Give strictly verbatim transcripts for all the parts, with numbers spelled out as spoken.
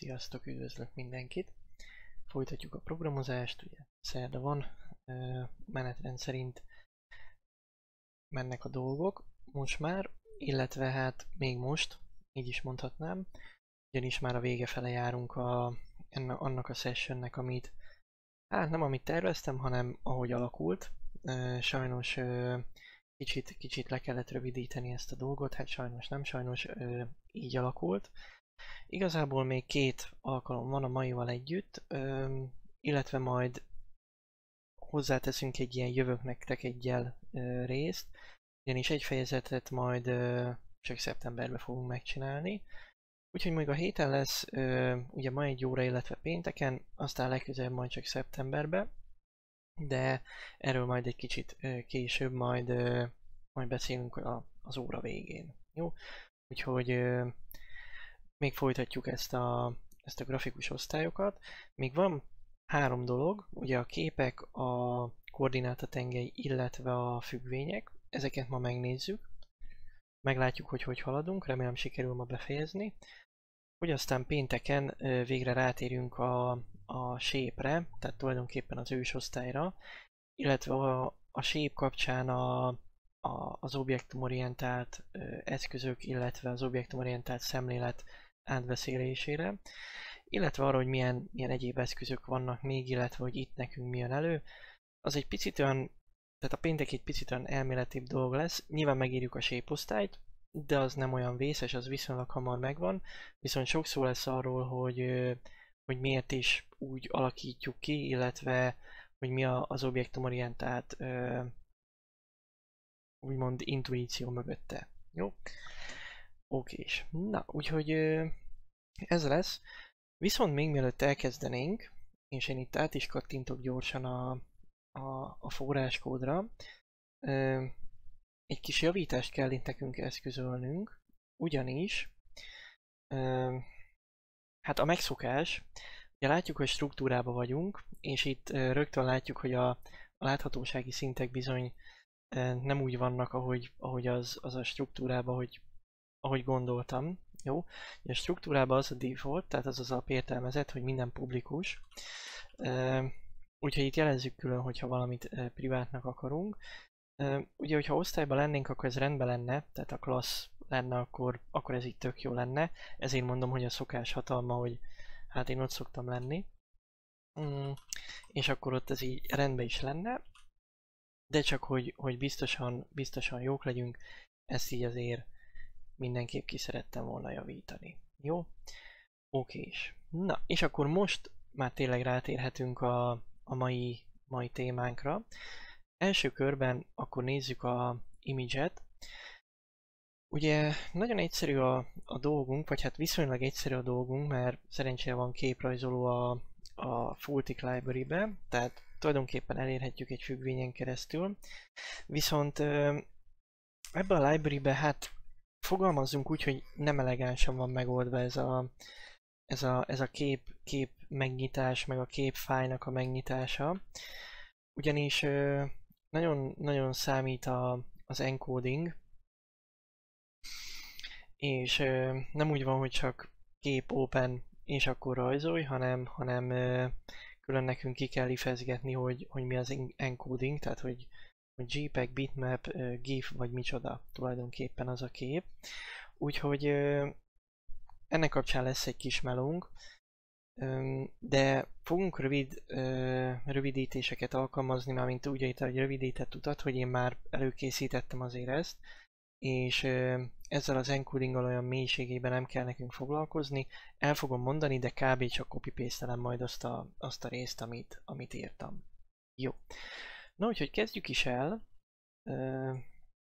Sziasztok, üdvözlök mindenkit! Folytatjuk a programozást, ugye szerda van, menetrend szerint mennek a dolgok most már, illetve hát még most, így is mondhatnám, ugyanis már a vége fele járunk a, ennek, annak a sessionnek, amit, hát nem amit terveztem, hanem ahogy alakult. Sajnos kicsit, kicsit le kellett rövidíteni ezt a dolgot, hát sajnos nem, sajnos így alakult. Igazából még két alkalom van a maival együtt, öm, illetve majd hozzáteszünk egy ilyen jövök nektek egyel ö, részt, ugyanis egy fejezetet majd ö, csak szeptemberben fogunk megcsinálni. Úgyhogy még a héten lesz ö, ugye ma egy óra, illetve pénteken, aztán legközelebb majd csak szeptemberben, de erről majd egy kicsit ö, később majd, ö, majd beszélünk a, az óra végén. Jó? Úgyhogy ö, még folytatjuk ezt a, ezt a grafikus osztályokat. Még van három dolog, ugye a képek, a koordinátatengely, illetve a függvények. Ezeket ma megnézzük. Meglátjuk, hogy hogy haladunk, remélem sikerül ma befejezni. Hogy aztán pénteken végre rátérjünk a, a shape-re, tehát tulajdonképpen az ősosztályra, illetve a, a shape kapcsán a, a, az objektumorientált eszközök, illetve az objektumorientált szemlélet átbeszélésére, illetve arra, hogy milyen, milyen egyéb eszközök vannak még, illetve hogy itt nekünk mi jön elő. Az egy picit olyan, tehát a péntek egy picit olyan elméletibb dolog lesz, nyilván megírjuk a shape osztályt, de az nem olyan vészes, az viszonylag hamar megvan, viszont sok szó lesz arról, hogy, hogy miért is úgy alakítjuk ki, illetve hogy mi az objektumorientált úgymond intuíció mögötte. Jó? Okés. Na, úgyhogy ez lesz. Viszont még mielőtt elkezdenénk, és én itt át is kattintok gyorsan a, a, a forráskódra, egy kis javítást kell itt nekünk eszközölnünk, ugyanis hát a megszokás, ugye látjuk, hogy struktúrában vagyunk, és itt rögtön látjuk, hogy a, a láthatósági szintek bizony nem úgy vannak, ahogy, ahogy az, az a struktúrában, hogy ahogy gondoltam, jó? A struktúrában az a default, tehát az az alapértelmezett, hogy minden publikus. Úgyhogy itt jelezzük külön, hogyha valamit privátnak akarunk. Ugye, hogyha osztályban lennénk, akkor ez rendben lenne, tehát a class lenne, akkor, akkor ez így tök jó lenne. Ezért mondom, hogy a szokás hatalma, hogy hát én ott szoktam lenni. És akkor ott ez így rendben is lenne. De csak, hogy, hogy biztosan, biztosan jók legyünk, ezt így azért mindenképp ki szerettem volna javítani. Jó? Okés. Na, és akkor most már tényleg rátérhetünk a, a mai, mai témánkra. Első körben akkor nézzük a image-et. Ugye nagyon egyszerű a, a dolgunk, vagy hát viszonylag egyszerű a dolgunk, mert szerencsére van képrajzoló a, a Fulltick library-be, tehát tulajdonképpen elérhetjük egy függvényen keresztül. Viszont ebbe a library-be hát fogalmazzunk úgy, hogy nem elegánsan van megoldva ez a, ez a, ez a kép, kép megnyitás, meg a képfájnak a megnyitása. Ugyanis nagyon, nagyon számít a, az encoding, és nem úgy van, hogy csak kép open és akkor rajzolj, hanem, hanem külön nekünk ki kell ifezgetni, hogy, hogy mi az encoding, tehát hogy hogy JPEG, bitmap, GIF vagy micsoda tulajdonképpen az a kép. Úgyhogy ennek kapcsán lesz egy kis melónk, de fogunk rövid rövidítéseket alkalmazni, mármint úgy itt egy rövidített utat, hogy én már előkészítettem azért ezt, és ezzel az encodinggal olyan mélységében nem kell nekünk foglalkozni. El fogom mondani, de kb. Csak copy-pastelem majd azt a, azt a részt, amit, amit írtam. Jó. Na, úgyhogy kezdjük is el. Uh,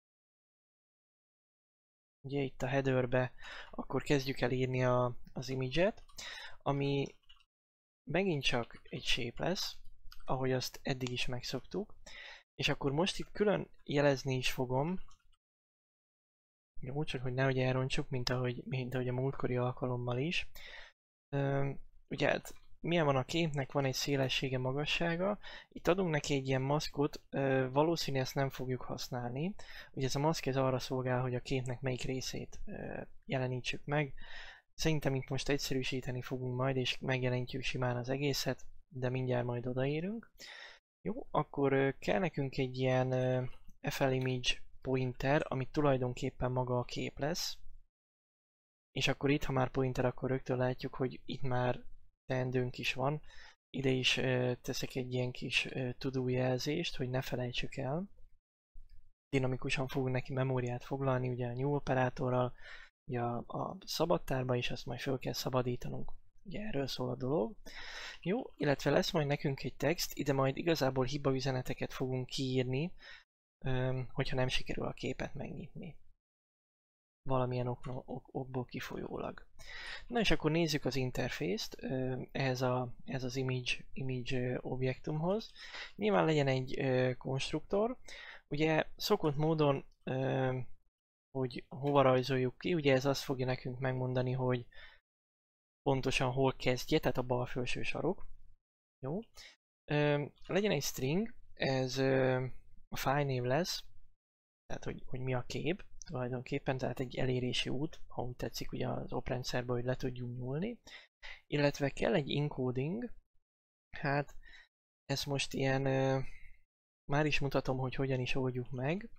ugye itt a headerbe, akkor kezdjük el írni a, az image-et, ami megint csak egy shape lesz, ahogy azt eddig is megszoktuk. És akkor most itt külön jelezni is fogom, jó, csak hogy nehogy elrontsuk, mint ahogy, mint ahogy a múltkori alkalommal is. Uh, ugye hát milyen van a képnek, van egy szélessége, magassága. Itt adunk neki egy ilyen maszkot, valószínűleg ezt nem fogjuk használni. Ugye ez a maszk ez arra szolgál, hogy a képnek melyik részét jelenítsük meg. Szerintem itt most egyszerűsíteni fogunk majd, és megjelentjük simán az egészet, de mindjárt majd odaérünk. Jó, akkor kell nekünk egy ilyen flimage pointer, amit tulajdonképpen maga a kép lesz. És akkor itt, ha már pointer, akkor rögtön látjuk, hogy itt már teendőnk is van. Ide is teszek egy ilyen kis to-do jelzést, hogy ne felejtsük el. Dinamikusan fogunk neki memóriát foglalni, ugye a new operátorral, ugye a, a szabadtárba is, azt majd föl kell szabadítanunk. Ugye erről szól a dolog. Jó, illetve lesz majd nekünk egy text, ide majd igazából hibaüzeneteket fogunk kiírni, hogyha nem sikerül a képet megnyitni. Valamilyen ok, ok, okból kifolyólag. Na és akkor nézzük az interfészt ehhez, a, ehhez az image, image objektumhoz. Nyilván legyen egy konstruktor. Ugye szokott módon, hogy hova rajzoljuk ki, ugye ez azt fogja nekünk megmondani, hogy pontosan hol kezdje, tehát a bal felső sarok. Jó. Legyen egy string, ez a fájlnév lesz, tehát hogy, hogy mi a kép tulajdonképpen, tehát egy elérési út, ha úgy tetszik ugye az oprendszerből, hogy le tudjunk nyúlni. Illetve kell egy encoding, hát ezt most ilyen, már is mutatom, hogy hogyan is oldjuk meg.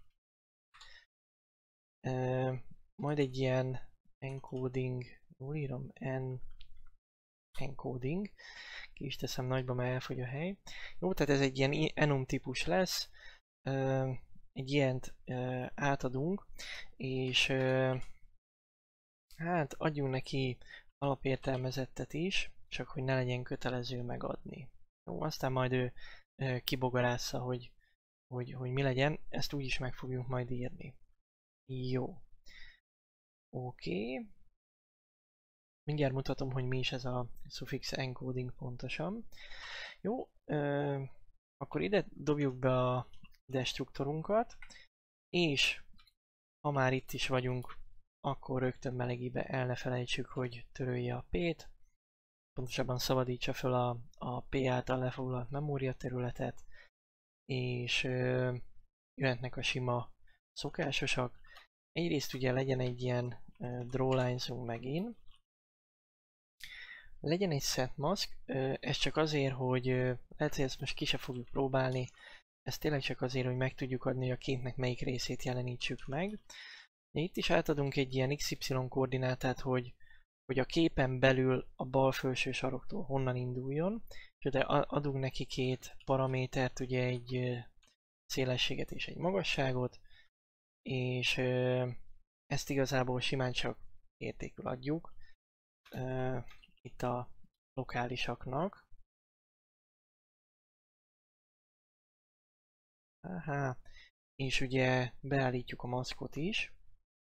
Majd egy ilyen encoding, jól írom, en, encoding, ki is teszem nagyba, mert elfogy a hely. Jó, tehát ez egy ilyen enum típus lesz, egy ilyent átadunk, és hát adjunk neki alapértelmezettet is, csak hogy ne legyen kötelező megadni. Jó, aztán majd ő kibogarásza, hogy, hogy, hogy mi legyen, ezt úgy is meg fogjuk majd írni. Jó. Oké. Okay. Mindjárt mutatom, hogy mi is ez a suffix encoding pontosan. Jó, ö, akkor ide dobjuk be a destruktorunkat, és ha már itt is vagyunk, akkor rögtön melegébe el ne felejtsük, hogy törölje a P-t, pontosabban szabadítsa fel a, a P által lefoglalt memóriaterületet, és ö, jöhetnek a sima szokásosak. Egyrészt ugye legyen egy ilyen ö, drawlines-unk megint, legyen egy setmask, ö, ez csak azért, hogy ö, lehet, hogy ezt most ki se fogjuk próbálni, ez tényleg csak azért, hogy meg tudjuk adni, hogy a képnek melyik részét jelenítsük meg. Itt is átadunk egy ilyen iksz ipszilon koordinátát, hogy, hogy a képen belül a bal felső saroktól honnan induljon, és de adunk neki két paramétert, ugye egy szélességet és egy magasságot, és ezt igazából simán csak értékül adjuk itt a lokálisaknak. Aha. És ugye beállítjuk a maszkot is.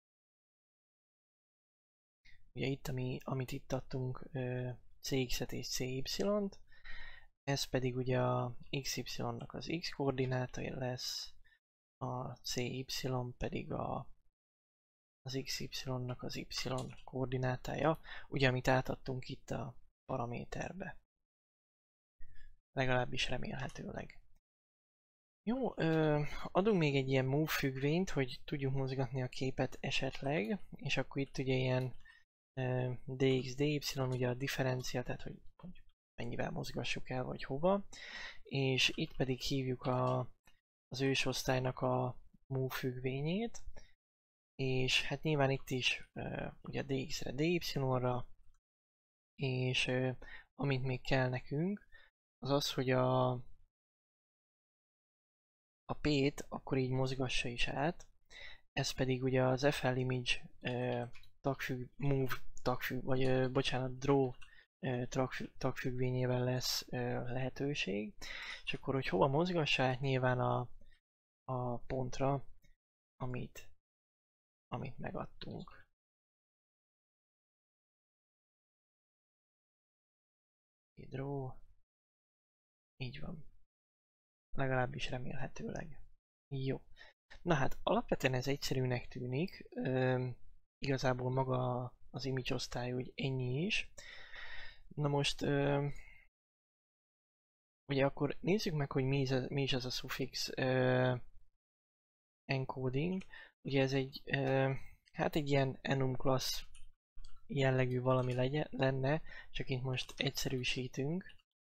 Ugye itt, ami, amit itt adtunk, cé iksz-et és cé ipszilont, ez pedig ugye a iksz ipszilonnak az x koordináta lesz, a cé ipszilon pedig a, az iksz ipszilonnak az y koordinátája, ugye amit átadtunk itt a paraméterbe. Legalábbis remélhetőleg. Jó, ö, adunk még egy ilyen move függvényt, hogy tudjuk mozgatni a képet esetleg, és akkor itt ugye ilyen ö, dx, dy, ugye a differencia, tehát hogy, hogy mennyivel mozgassuk el, vagy hova, és itt pedig hívjuk a, az ősosztálynak a move függvényét, és hát nyilván itt is ö, ugye dx-re, dy-ra, és ö, amit még kell nekünk, az az, hogy a a P-t akkor így mozgassa is át, ez pedig ugye az flimage uh, tagfügg, move tagfügg, vagy uh, bocsánat, draw uh, tagfüggvényével lesz uh, lehetőség, és akkor hogy hova mozgassa át, nyilván a, a pontra, amit, amit megadtunk. Draw, így van. Legalábbis remélhetőleg. Jó. Na hát, alapvetően ez egyszerűnek tűnik. Üm, igazából maga az image osztály úgy ennyi is. Na most, üm, ugye akkor nézzük meg, hogy mi is, az, mi is az a suffix üm, encoding. Ugye ez egy, üm, hát egy ilyen enum class jellegű valami legyen, lenne, csak itt most egyszerűsítünk.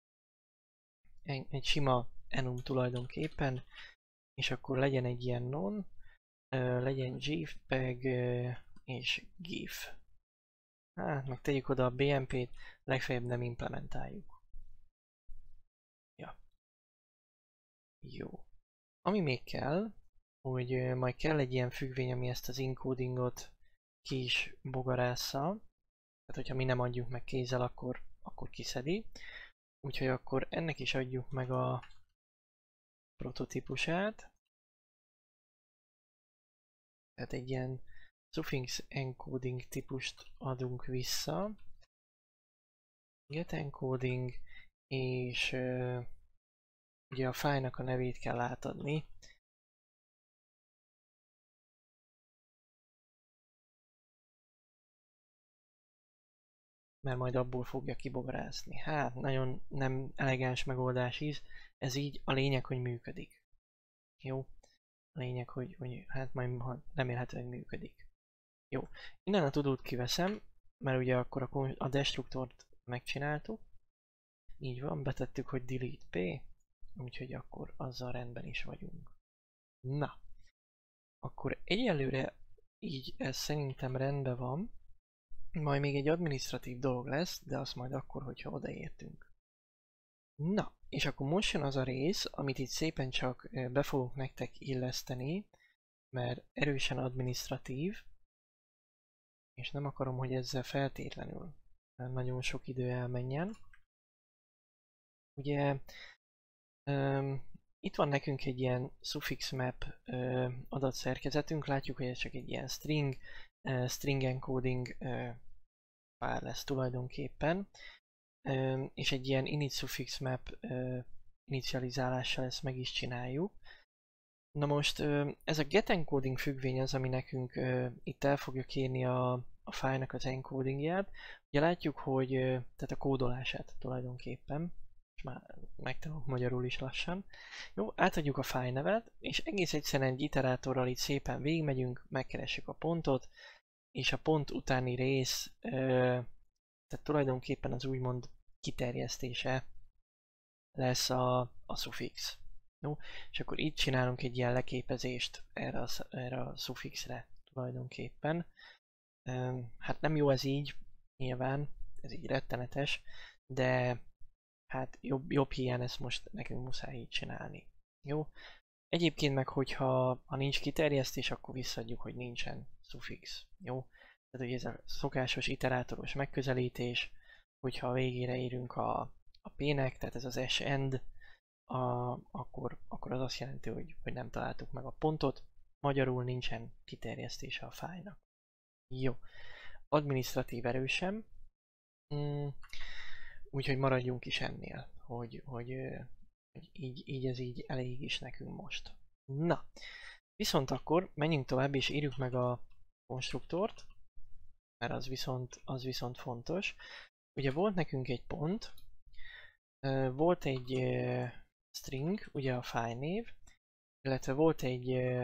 Egy sima enum tulajdonképpen, és akkor legyen egy ilyen non, legyen jpeg és gif. Hát, meg tegyük oda a bé em pét, legfeljebb nem implementáljuk. Ja. Jó. Ami még kell, hogy majd kell egy ilyen függvény, ami ezt az encodingot ki is bogarásza. Tehát, hogyha mi nem adjuk meg kézzel, akkor, akkor kiszedi. Úgyhogy akkor ennek is adjuk meg a prototípusát. Tehát egy ilyen suffix encoding típust adunk vissza. Get encoding, és uh, ugye a fájlnak a nevét kell átadni. Mert majd abból fogja kibogarászni. Hát, nagyon nem elegáns megoldás is. Ez így a lényeg, hogy működik. Jó? A lényeg, hogy, hogy hát majd remélhetőleg működik. Jó. Innen a tudót kiveszem, mert ugye akkor a, a destruktort megcsináltuk. Így van, betettük, hogy delete p, úgyhogy akkor azzal rendben is vagyunk. Na. Akkor egyelőre így ez szerintem rendben van. Majd még egy adminisztratív dolog lesz, de az majd akkor, hogyha odaértünk. Na, és akkor most jön az a rész, amit itt szépen csak be fogok nektek illeszteni, mert erősen adminisztratív, és nem akarom, hogy ezzel feltétlenül nagyon sok idő elmenjen. Ugye um, itt van nekünk egy ilyen suffix map uh, adatszerkezetünk, látjuk, hogy ez csak egy ilyen string, uh, string encoding uh, pár lesz tulajdonképpen, uh, és egy ilyen init suffix map uh, inicializálással ezt meg is csináljuk. Na most uh, ez a get encoding függvény az, ami nekünk uh, itt el fogja kérni a, a fájlnak az encodingját. Ugye látjuk, hogy uh, tehát a kódolását tulajdonképpen, és már megtanulok magyarul is lassan. Jó, átadjuk a fájlnevet, és egész egyszerűen egy iterátorral itt szépen végigmegyünk, megkeressük a pontot, és a pont utáni rész, uh, tehát tulajdonképpen az úgymond kiterjesztése lesz a, a suffix. Jó? És akkor itt csinálunk egy ilyen leképezést erre a, erre a suffixre tulajdonképpen. Um, hát nem jó ez így, nyilván, ez így rettenetes, de hát jobb, jobb hiány ezt most nekünk muszáj így csinálni. Jó? Egyébként meg, hogyha ha nincs kiterjesztés, akkor visszaadjuk, hogy nincsen suffix. Jó? Tehát, hogy ez a szokásos iterátoros megközelítés, hogyha a végére érünk a, a p-nek, tehát ez az s-end, a, akkor, akkor az azt jelenti, hogy, hogy nem találtuk meg a pontot, magyarul nincsen kiterjesztése a fájlnak. Jó. Adminisztratív erősen. Mm. Úgyhogy maradjunk is ennél, hogy, hogy, hogy így, így ez így elég is nekünk most. Na, viszont akkor menjünk tovább és írjuk meg a konstruktort, mert az viszont, az viszont fontos. Ugye volt nekünk egy pont, volt egy string, ugye a fájlnév, illetve volt egy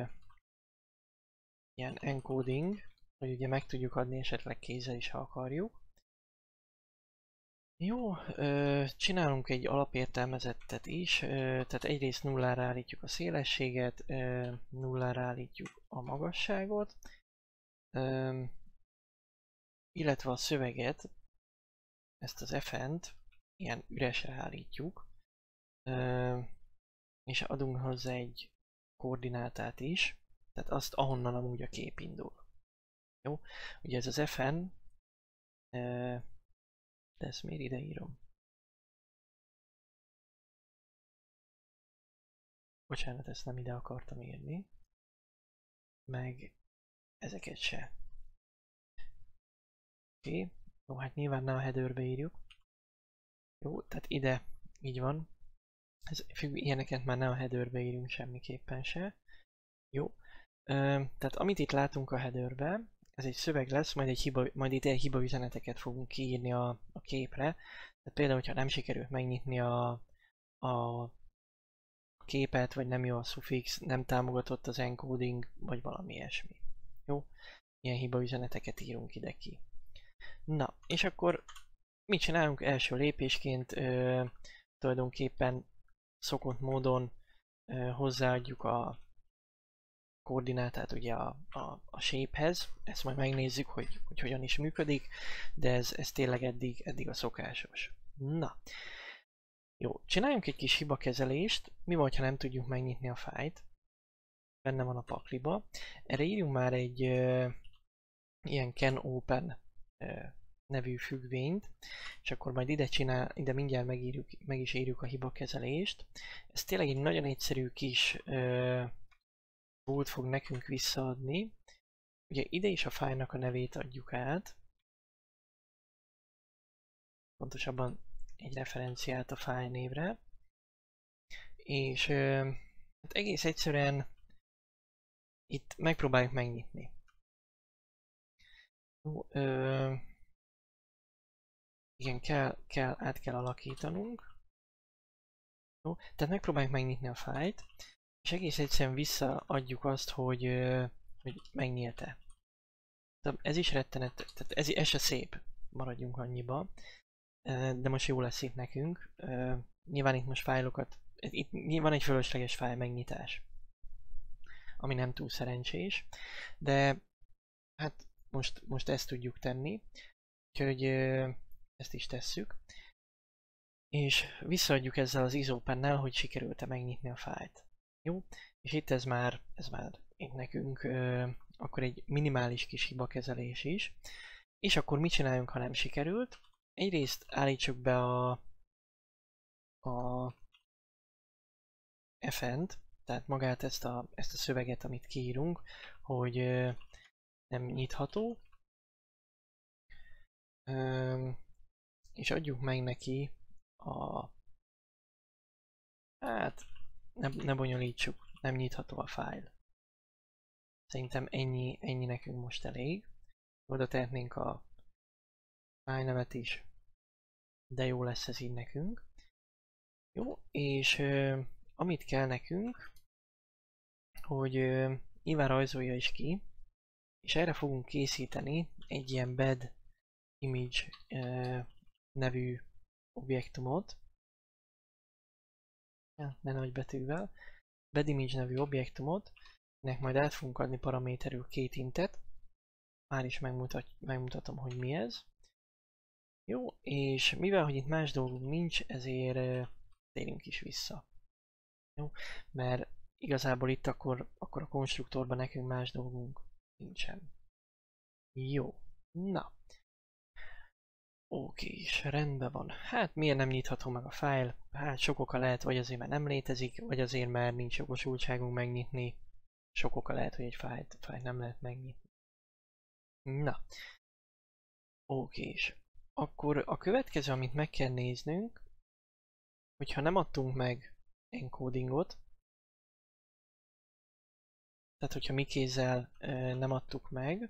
ilyen encoding, hogy ugye meg tudjuk adni esetleg kézzel is, ha akarjuk. Jó, csinálunk egy alapértelmezettet is, tehát egyrészt nullára állítjuk a szélességet, nullára állítjuk a magasságot, illetve a szöveget, ezt az fn-t ilyen üresre állítjuk, és adunk hozzá egy koordinátát is, tehát azt, ahonnan amúgy a kép indul. Jó, ugye ez az fn, de ezt miért ide írom? Bocsánat, ezt nem ide akartam írni. Meg ezeket se. Oké, okay. Jó, hát nyilván nem a headerbe írjuk. Jó, tehát ide, így van. Ez, függ, ilyeneket már nem a headerbe írunk semmiképpen se. Jó, Ö, tehát amit itt látunk a headerbe, ez egy szöveg lesz, majd, egy hiba, majd itt egy hiba üzeneteket fogunk kiírni a, a képre. Tehát például, hogyha nem sikerült megnyitni a, a képet, vagy nem jó a suffix, nem támogatott az encoding, vagy valami ilyesmi. Jó? Ilyen hiba üzeneteket írunk ide ki. Na, és akkor mit csinálunk első lépésként? Ö, tulajdonképpen szokott módon ö, hozzáadjuk a koordinátát ugye a, a, a shape-hez. Ezt majd megnézzük, hogy, hogy hogyan is működik, de ez, ez tényleg eddig, eddig a szokásos. Na, jó, csináljunk egy kis hibakezelést. Mi van, ha nem tudjuk megnyitni a fájlt? Benne van a pakliba. Erre írjunk már egy ö, ilyen can open ö, nevű függvényt, és akkor majd ide csinál, ide mindjárt megírjuk, meg is írjuk a hibakezelést. Ez tényleg egy nagyon egyszerű kis ö, volt fog nekünk visszaadni. Ugye ide is a fájlnak a nevét adjuk át. Pontosabban egy referenciát a fájl névre. És ö, hát egész egyszerűen itt megpróbáljuk megnyitni. Jó, ö, igen, kell, kell, át kell alakítanunk. Jó, tehát megpróbáljuk megnyitni a fájlt, és egész egyszerűen visszaadjuk azt, hogy, ö, hogy megnyílt-e. Ez is rettenet, tehát ez, ez se szép, maradjunk annyiba. De most jó lesz itt nekünk. Nyilván itt most fájlokat, itt van egy fölösleges fájl megnyitás, ami nem túl szerencsés, de hát most, most ezt tudjuk tenni, úgyhogy ezt is tesszük. És visszaadjuk ezzel az isopennel, hogy sikerült-e megnyitni a fájlt. Jó? És itt ez már, ez már itt nekünk ö, akkor egy minimális kis hibakezelés is. És akkor mit csináljunk, ha nem sikerült? Egyrészt állítsuk be a, a fn-t, tehát magát ezt a, ezt a szöveget, amit kiírunk, hogy ö, nem nyitható. Ö, és adjuk meg neki a... Hát, ne, ne bonyolítsuk, nem nyitható a fájl. Szerintem ennyi, ennyi nekünk most elég. Oda tehetnénk a fájlnevet is, de jó lesz ez így nekünk. Jó, és ö, amit kell nekünk, hogy ö, nyilván rajzolja is ki, és erre fogunk készíteni egy ilyen bed image ö, nevű objektumot. Ja, ne nagybetűvel. Bed image nevű objektumot, ennek majd át fogunk adni paraméterül két intet. Már is megmutat, megmutatom, hogy mi ez. Jó, és mivel, hogy itt más dolgunk nincs, ezért uh, térjünk is vissza. Jó, mert igazából itt akkor, akkor a konstruktorban nekünk más dolgunk nincsen. Jó, na. Oké, és rendben van. Hát miért nem nyitható meg a fájl? Hát sok oka lehet, vagy azért, mert nem létezik, vagy azért, mert nincs jogosultságunk megnyitni. Sok oka lehet, hogy egy fájlt, fájlt nem lehet megnyitni. Na. Oké, és akkor a következő, amit meg kell néznünk, hogyha nem adtunk meg encodingot, tehát hogyha mi kézzel e, nem adtuk meg,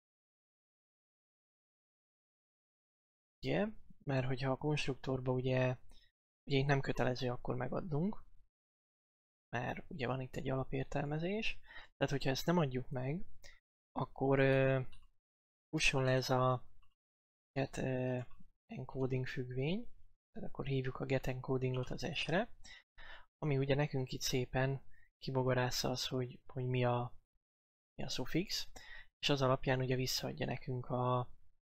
ugye, mert hogyha a konstruktorba ugye, ugye itt nem kötelező akkor megadnunk, mert ugye van itt egy alapértelmezés, tehát hogyha ezt nem adjuk meg, akkor e, fusson le ez a get e, encoding függvény, tehát akkor hívjuk a get encodingot az S-re, ami ugye nekünk itt szépen kibogarásza az, hogy, hogy mi, a, mi a suffix, és az alapján ugye visszaadja nekünk a,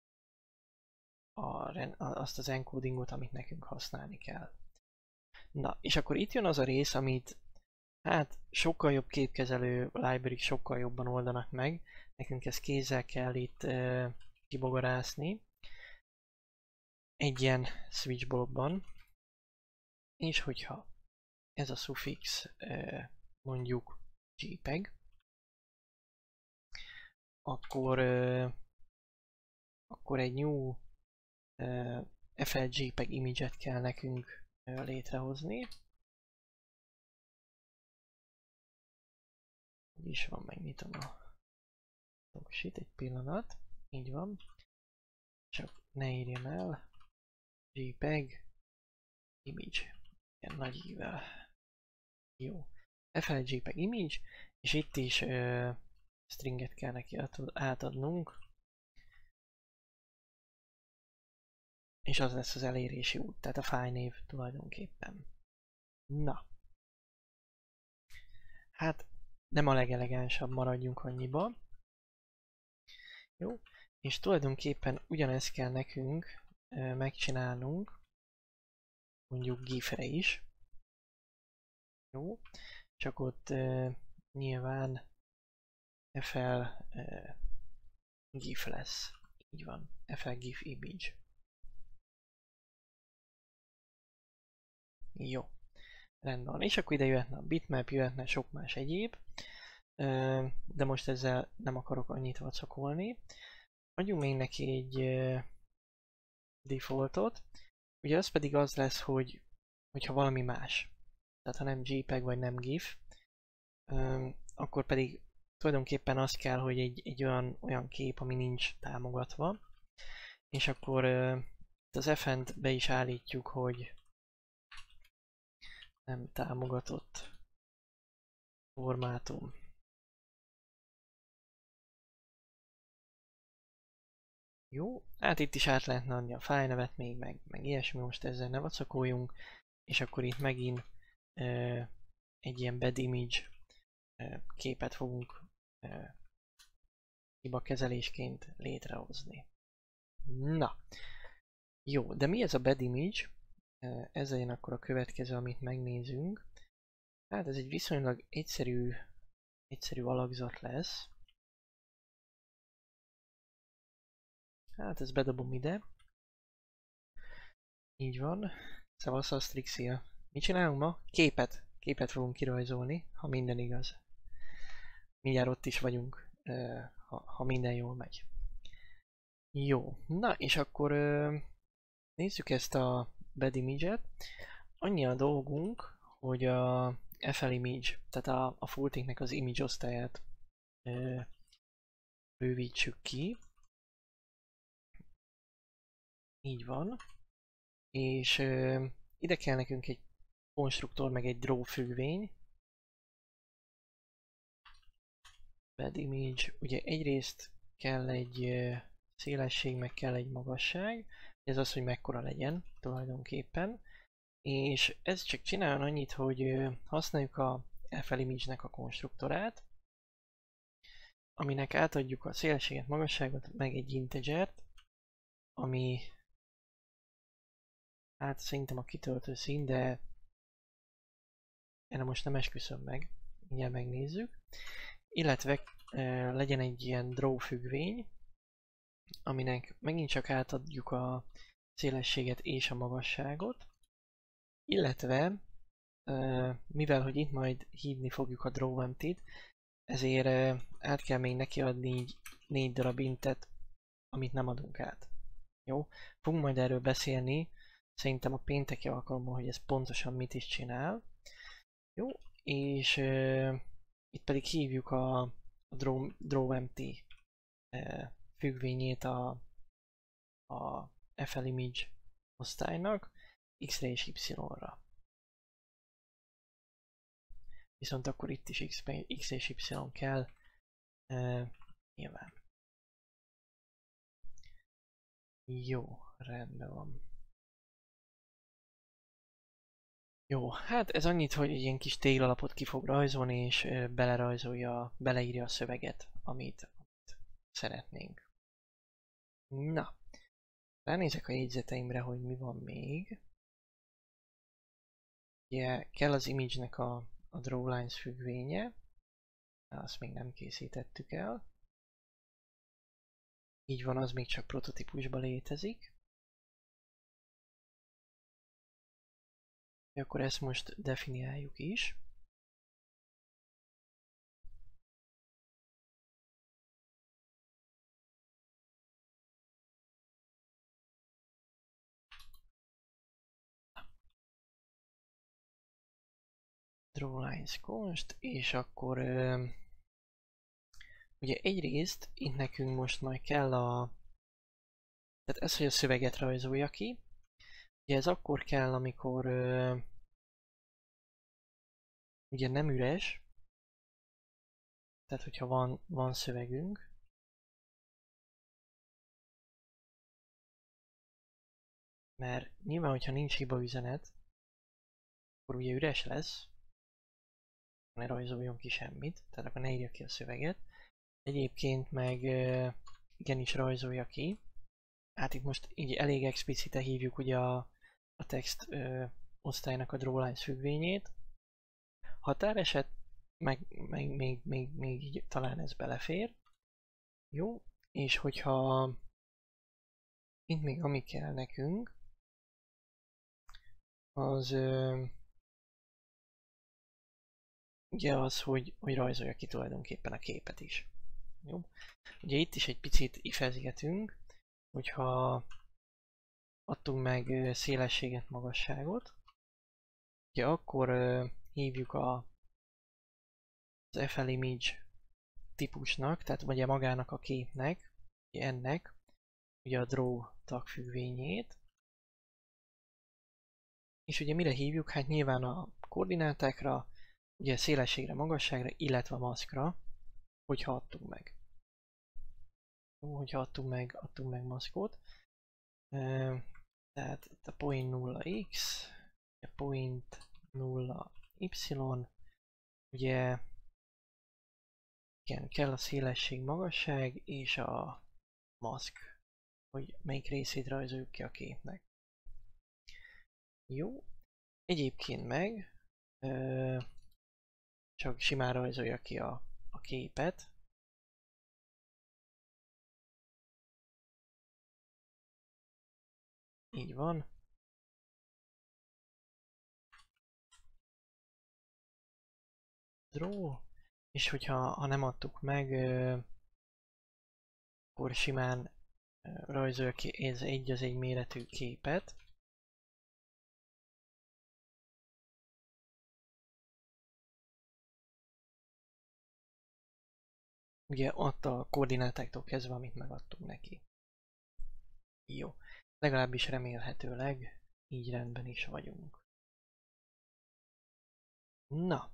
a, azt az encodingot, amit nekünk használni kell. Na, és akkor itt jön az a rész, amit hát sokkal jobb képkezelő library sokkal jobban oldanak meg, nekünk ezt kézzel kell itt e, kibogarászni egy ilyen switch blokkban, és hogyha ez a suffix e, mondjuk JPEG, akkor, uh, akkor egy new uh, ef el JPEG image-et kell nekünk uh, létrehozni. Így is van, megnyitom a doksit, egy pillanat, így van. Csak ne írjam el, JPEG image, ilyen nagy ível. Jó, ef el JPEG image, és itt is uh, stringet kell neki átadnunk. és az lesz az elérési út, tehát a fájlnév tulajdonképpen. Na. Hát nem a legelegánsabb, maradjunk annyiba. Jó, és tulajdonképpen ugyanezt kell nekünk e, megcsinálnunk, mondjuk gifre is. Jó, csak ott e, nyilván fl e, gif lesz. Így van, fl gif image. Jó, rendben van. És akkor ide jöhetne a bitmap, jöhetne sok más egyéb. De most ezzel nem akarok annyit vacakolni. Adjunk még neki egy defaultot. Ugye az pedig az lesz, hogy hogyha valami más. Tehát ha nem JPEG vagy nem GIF, akkor pedig tulajdonképpen az kell, hogy egy, egy olyan, olyan kép, ami nincs támogatva. És akkor az ef en-t be is állítjuk, hogy nem támogatott formátum. Jó, hát itt is át lehetne adni a fájlnevet még, meg, meg ilyesmi, most ezzel ne vacakoljunk, és akkor itt megint e, egy ilyen bed image e, képet fogunk e, hibakezelésként létrehozni. Na, jó, de mi ez a bed image? E, ez legyen akkor a következő, amit megnézünk. Hát ez egy viszonylag egyszerű, egyszerű alakzat lesz. Hát ezt bedobom ide. Így van. Szavasz a Strixia. Mit csinálunk ma? Képet. Képet fogunk kirajzolni, ha minden igaz. Mindjárt ott is vagyunk, ha, ha minden jól megy. Jó. Na, és akkor nézzük ezt a bed image-et. Annyi a dolgunk, hogy a fl image, tehát a, a fullthinknek az image osztályát bővítsük ki. Így van. És ö, ide kell nekünk egy konstruktor, meg egy draw függvény. Bed image, ugye egyrészt kell egy ö, szélesség, meg kell egy magasság. Ez az, hogy mekkora legyen tulajdonképpen. És ez csak csináljon annyit, hogy ö, használjuk a fl image-nek a konstruktorát, aminek átadjuk a szélességet, magasságot, meg egy integert, ami hát szerintem a kitöltő szín, de erre most nem esküszöm meg, mindjárt megnézzük. Illetve e, legyen egy ilyen draw függvény, aminek megint csak átadjuk a szélességet és a magasságot. Illetve, e, mivel hogy itt majd hívni fogjuk a draw empty-t, ezért e, át kell még neki adni így négy darab intet, amit nem adunk át. Jó? Fogunk majd erről beszélni, szerintem a pénteki alkalommal, hogy ez pontosan mit is csinál. Jó, és uh, itt pedig hívjuk a, a draw, draw empty uh, függvényét a, a fl image osztálynak x-re és y-ra. Viszont akkor itt is x, x és y kell uh, nyilván. Jó, rendben van. Jó, hát ez annyit, hogy egy ilyen kis téglalapot ki fog rajzolni, és belerajzolja, beleírja a szöveget, amit, amit szeretnénk. Na, ránézek a jegyzeteimre, hogy mi van még. Ugye kell az image-nek a, a drawlines függvénye, azt még nem készítettük el. Így van, az még csak prototípusban létezik. Akkor ezt most definiáljuk is. Drawlines const, és akkor ö, ugye egyrészt itt nekünk most majd kell a, tehát ez, hogy a szöveget rajzolja ki. Ugye ez akkor kell, amikor ö, ugye nem üres, tehát hogyha van, van szövegünk. mert nyilván, hogyha nincs hiba üzenet, akkor ugye üres lesz, ne rajzoljon ki semmit, tehát akkor ne írja ki a szöveget. Egyébként meg igenis rajzolja ki. Hát itt most így elég explicite hívjuk ugye a, a text ö, osztálynak a drawlines függvényét. Határeset, meg, meg még, még, még így talán ez belefér. Jó, és hogyha itt még ami kell nekünk, az ö, ugye az, hogy, hogy rajzolja ki tulajdonképpen a képet is. Jó? Ugye itt is egy picit ifezgetünk, hogyha adtunk meg szélességet, magasságot, ugye akkor ö, hívjuk a, az ef el image típusnak, tehát ugye magának a képnek, ugye ennek, ugye a draw tagfüggvényét. És ugye mire hívjuk? Hát nyilván a koordinátákra, ugye szélességre, magasságra, illetve a maszkra, hogyha adtunk meg. Jó, hogyha adtunk meg, adtunk meg maszkot. Uh, tehát itt a point nulla x, a point nulla y, ugye igen, kell a szélesség, magasság és a maszk, hogy melyik részét rajzoljuk ki a képnek. Jó, egyébként meg ö, csak simán rajzolja ki a, a képet. Így van. Draw. És hogyha ha nem adtuk meg, ö, akkor simán ö, rajzolja ki ez egy az egy méretű képet. Ugye ott a koordinátáktól kezdve, amit megadtunk neki. Jó. Legalábbis remélhetőleg így rendben is vagyunk. Na.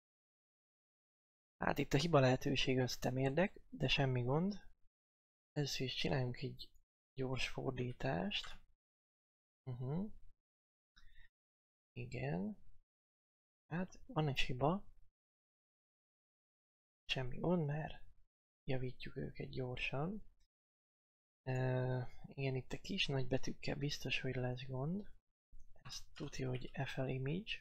Hát itt a hiba lehetőség az temérdek, de semmi gond. Először is csináljunk egy gyors fordítást. Uh-huh. Igen. Hát van egy hiba. Semmi gond, mert javítjuk őket gyorsan. Uh, igen, itt a kis nagy betűkkel biztos, hogy lesz gond. Ezt tudja, hogy ef el image.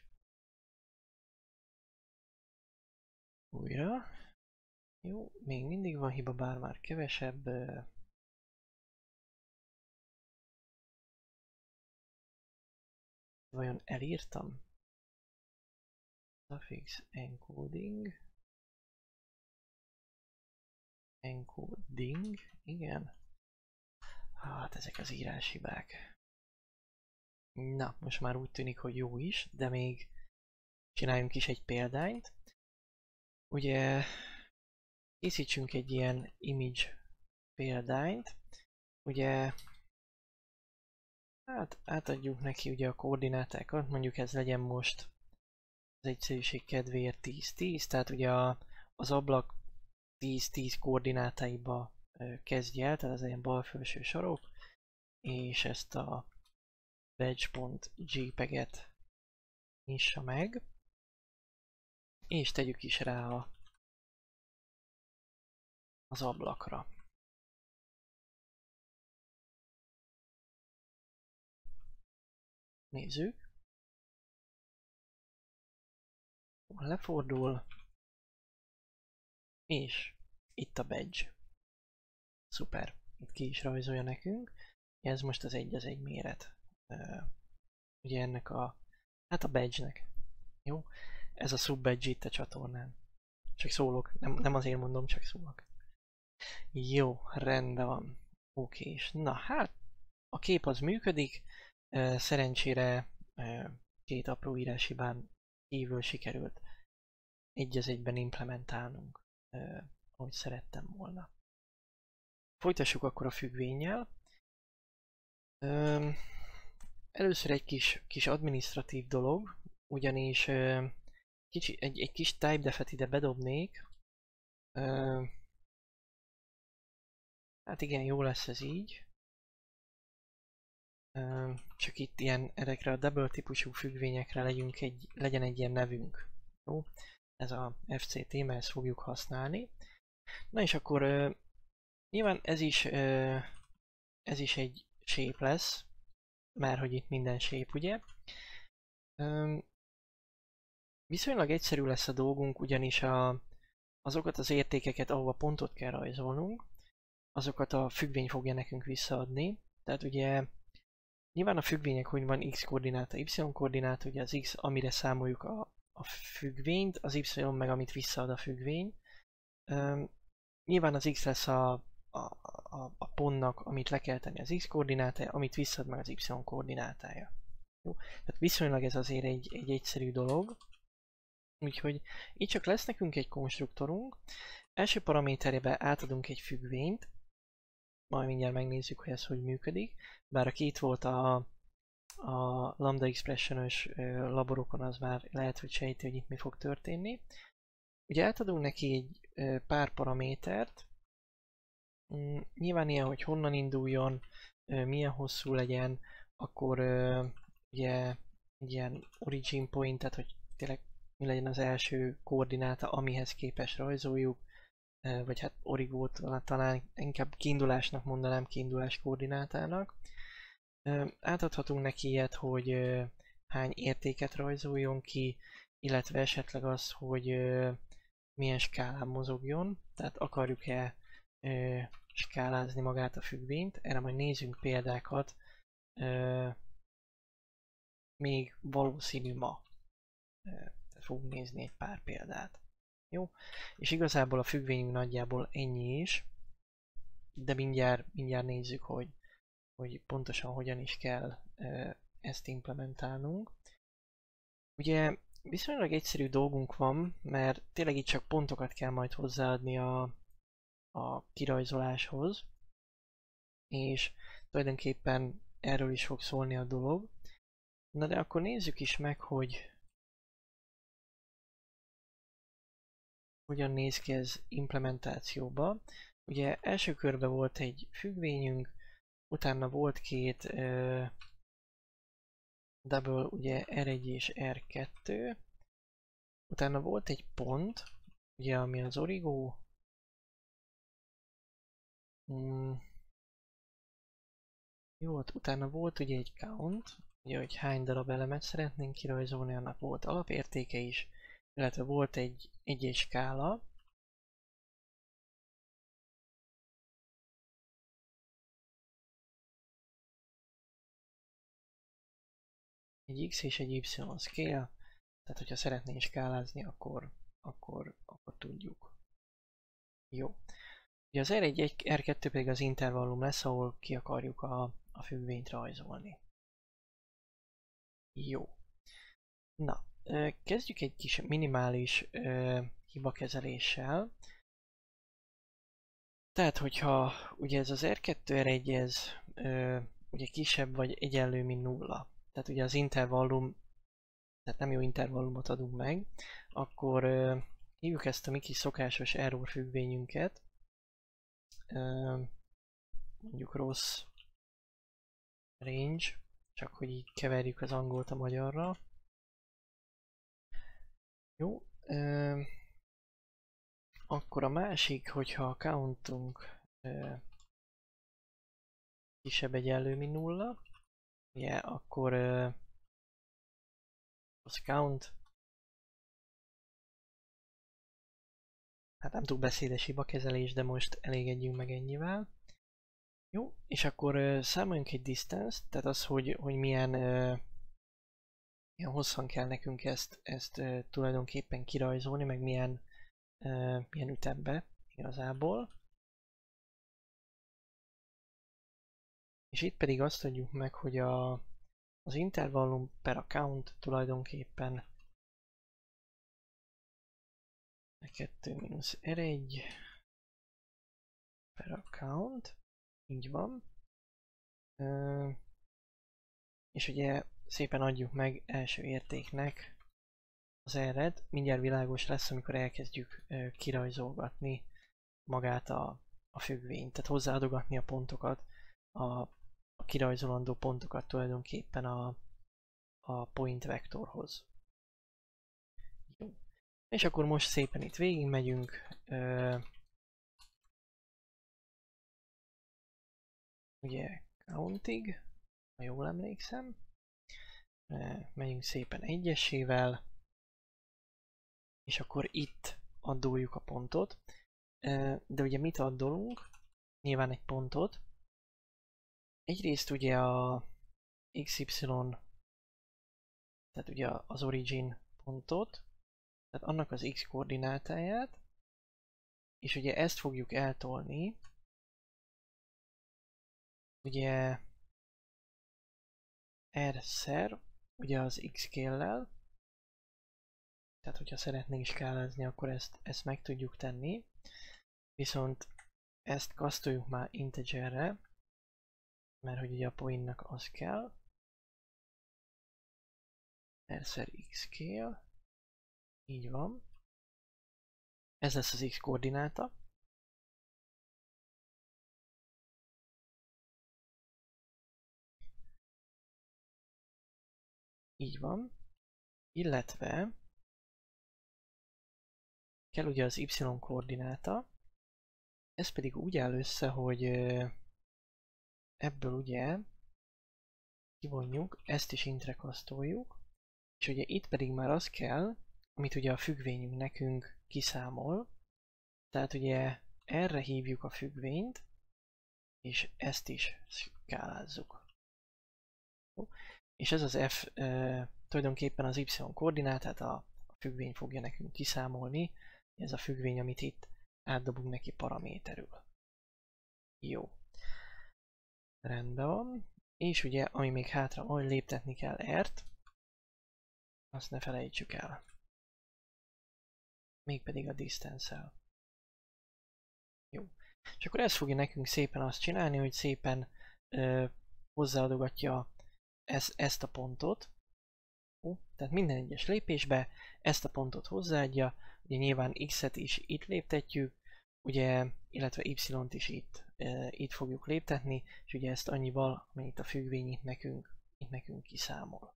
Újra. Jó, még mindig van hiba, bár már kevesebb. Uh, vajon elírtam? Suffix encoding. Encoding, igen. Hát ezek az íráshibák. Na, most már úgy tűnik, hogy jó is, de még csináljunk is egy példányt. Ugye készítsünk egy ilyen image példányt. Ugye hát átadjuk neki ugye a koordinátákat, mondjuk ez legyen most az egyszerűség kedvéért tíz tíz, tehát ugye a, az ablak tíz tíz koordinátáiba kezdje el, tehát ez egy bal felső sarok, és ezt a badge.jpeg-et nyissa meg, és tegyük is rá a, az ablakra. Nézzük. Lefordul, és itt a badge. Szuper, itt ki is rajzolja nekünk. Ez most az egy az egy méret. Uh, ugye ennek a, hát a badge-nek. Jó? Ez a sub-badge itt a csatornán. Csak szólok, nem, nem azért mondom, csak szólok. Jó, rendben van. Oké, és na hát, a kép az működik. Uh, szerencsére uh, két apró íráshibán kívül sikerült egy az egyben implementálnunk, uh, ahogy szerettem volna. Folytassuk akkor a függvénnyel. Um, először egy kis, kis adminisztratív dolog, ugyanis uh, kicsi, egy, egy kis typedefet ide bedobnék. Uh, hát igen, jó lesz ez így. csak itt ilyen ezekre a double típusú függvényekre legyünk egy, legyen egy ilyen nevünk. Jó? Ez a ef cé té, mert ezt fogjuk használni. Na és akkor uh, nyilván ez is, uh, ez is egy shape lesz, már hogy itt minden shape, ugye? Um, viszonylag egyszerű lesz a dolgunk, ugyanis a, azokat az értékeket, ahova pontot kell rajzolnunk, azokat a függvény fogja nekünk visszaadni. Tehát ugye nyilván a függvények, hogy van x koordináta, y koordináta, ugye az x, amire számoljuk a, a függvényt, az y meg amit visszaad a függvény. Um, nyilván az x lesz a, a, a, a pontnak, amit le kell tenni az x koordinátája, amit visszaad meg az y koordinátája. Jó? Tehát viszonylag ez azért egy, egy egyszerű dolog. Úgyhogy itt csak lesz nekünk egy konstruktorunk. Első paraméterében átadunk egy függvényt, majd mindjárt megnézzük, hogy ez hogy működik. Bár aki itt volt a, a Lambda Expression-ös laborokon, az már lehet, hogy sejti, hogy itt mi fog történni. Ugye átadunk neki egy pár paramétert. Nyilván ilyen, hogy honnan induljon, milyen hosszú legyen, akkor ugye egy ilyen origin point, tehát hogy tényleg mi legyen az első koordináta, amihez képes rajzoljuk, vagy hát origót talán inkább kiindulásnak mondanám, kiindulás koordinátának. Átadhatunk neki ilyet, hogy hány értéket rajzoljon ki, illetve esetleg azt, hogy milyen skálán mozogjon, tehát akarjuk-e skálázni magát a függvényt, erre majd nézzünk példákat, még valószínű ma. Tehát fogunk nézni egy pár példát. Jó? És igazából a függvényünk nagyjából ennyi is, de mindjárt, mindjárt nézzük, hogy, hogy pontosan hogyan is kell ezt implementálnunk. Ugye viszonylag egyszerű dolgunk van, mert tényleg itt csak pontokat kell majd hozzáadni a, a kirajzoláshoz, és tulajdonképpen erről is fog szólni a dolog. Na de akkor nézzük is meg, hogy hogyan néz ki ez implementációba. Ugye első körben volt egy függvényünk, utána volt két uh, double, ugye er egy és er kettő, utána volt egy pont, ugye ami az origó, mm. Jó, utána volt ugye egy count, ugye hogy hány darab elemet szeretnénk kirajzolni, annak volt alapértéke is, illetve volt egy egy-egy skála. Egy x és egy y scale, tehát hogyha szeretnénk skálázni, akkor, akkor, akkor tudjuk. Jó. Ugye az er egy, er kettő pedig az intervallum lesz, ahol ki akarjuk a, a függvényt rajzolni. Jó. Na, kezdjük egy kis minimális uh, hibakezeléssel. Tehát, hogyha ugye ez az er kettő, er egy, ez uh, ugye kisebb vagy egyenlő, mint nulla. Tehát ugye az intervallum, tehát nem jó intervallumot adunk meg, akkor uh, hívjuk ezt a mi kis szokásos error függvényünket. Uh, mondjuk rossz range, csak hogy így keverjük az angolt a magyarra. Jó. Uh, akkor a másik, hogyha a countunk uh, kisebb egyenlő, mint nulla, ugye, akkor uh, az count, hát nem túl beszédes hibakezelés, de most elégedjünk meg ennyivel. Jó, és akkor uh, számoljunk egy distance, tehát az, hogy, hogy milyen, uh, milyen hosszan kell nekünk ezt, ezt uh, tulajdonképpen kirajzolni, meg milyen, uh, milyen ütembe igazából. És itt pedig azt adjuk meg, hogy a, az intervallum per a count tulajdonképpen er kettő mínusz er egy per a count, így van. Uh, és ugye szépen adjuk meg első értéknek az erret, mindjárt világos lesz, amikor elkezdjük uh, kirajzolgatni magát a, a függvényt, tehát hozzáadogatni a pontokat a, a kirajzolandó pontokat tulajdonképpen a, a point vektorhoz. Jó. És akkor most szépen itt végigmegyünk. Ö, ugye countig, ha jól emlékszem. Ö, megyünk szépen egyesével. És akkor itt addoljuk a pontot. Ö, de ugye mit addolunk? Nyilván egy pontot. Egyrészt ugye a xy, tehát ugye az origin pontot, tehát annak az x koordinátáját, és ugye ezt fogjuk eltolni, ugye r-szer, ugye az x scale-lel, tehát hogyha szeretnénk skálázni, akkor ezt, ezt meg tudjuk tenni, viszont ezt kasztoljuk már integerre, mert hogy ugye a pointnak az kell, r-szer x scale, így van, ez lesz az x koordináta, így van, illetve kell ugye az y koordináta, ez pedig úgy áll össze, hogy ebből ugye kivonjuk, ezt is intre kasztoljuk, és ugye itt pedig már az kell, amit ugye a függvényünk nekünk kiszámol, tehát ugye erre hívjuk a függvényt, és ezt is skálázzuk. És ez az f e, tulajdonképpen az y koordinátát a, a függvény fogja nekünk kiszámolni, ez a függvény, amit itt átdobunk neki paraméterül. Jó. Rendben van. És ugye, ami még hátra van, hogy léptetni kell r-t, azt ne felejtsük el. Mégpedig a distance-el. Jó. És akkor ez fogja nekünk szépen azt csinálni, hogy szépen ö, hozzáadogatja ez, ezt a pontot. Ó, tehát minden egyes lépésbe ezt a pontot hozzáadja. Ugye nyilván x-et is itt léptetjük, ugye, illetve y-t is itt, e, itt fogjuk léptetni, és ugye ezt annyival, amennyit a függvény itt nekünk, itt nekünk kiszámol.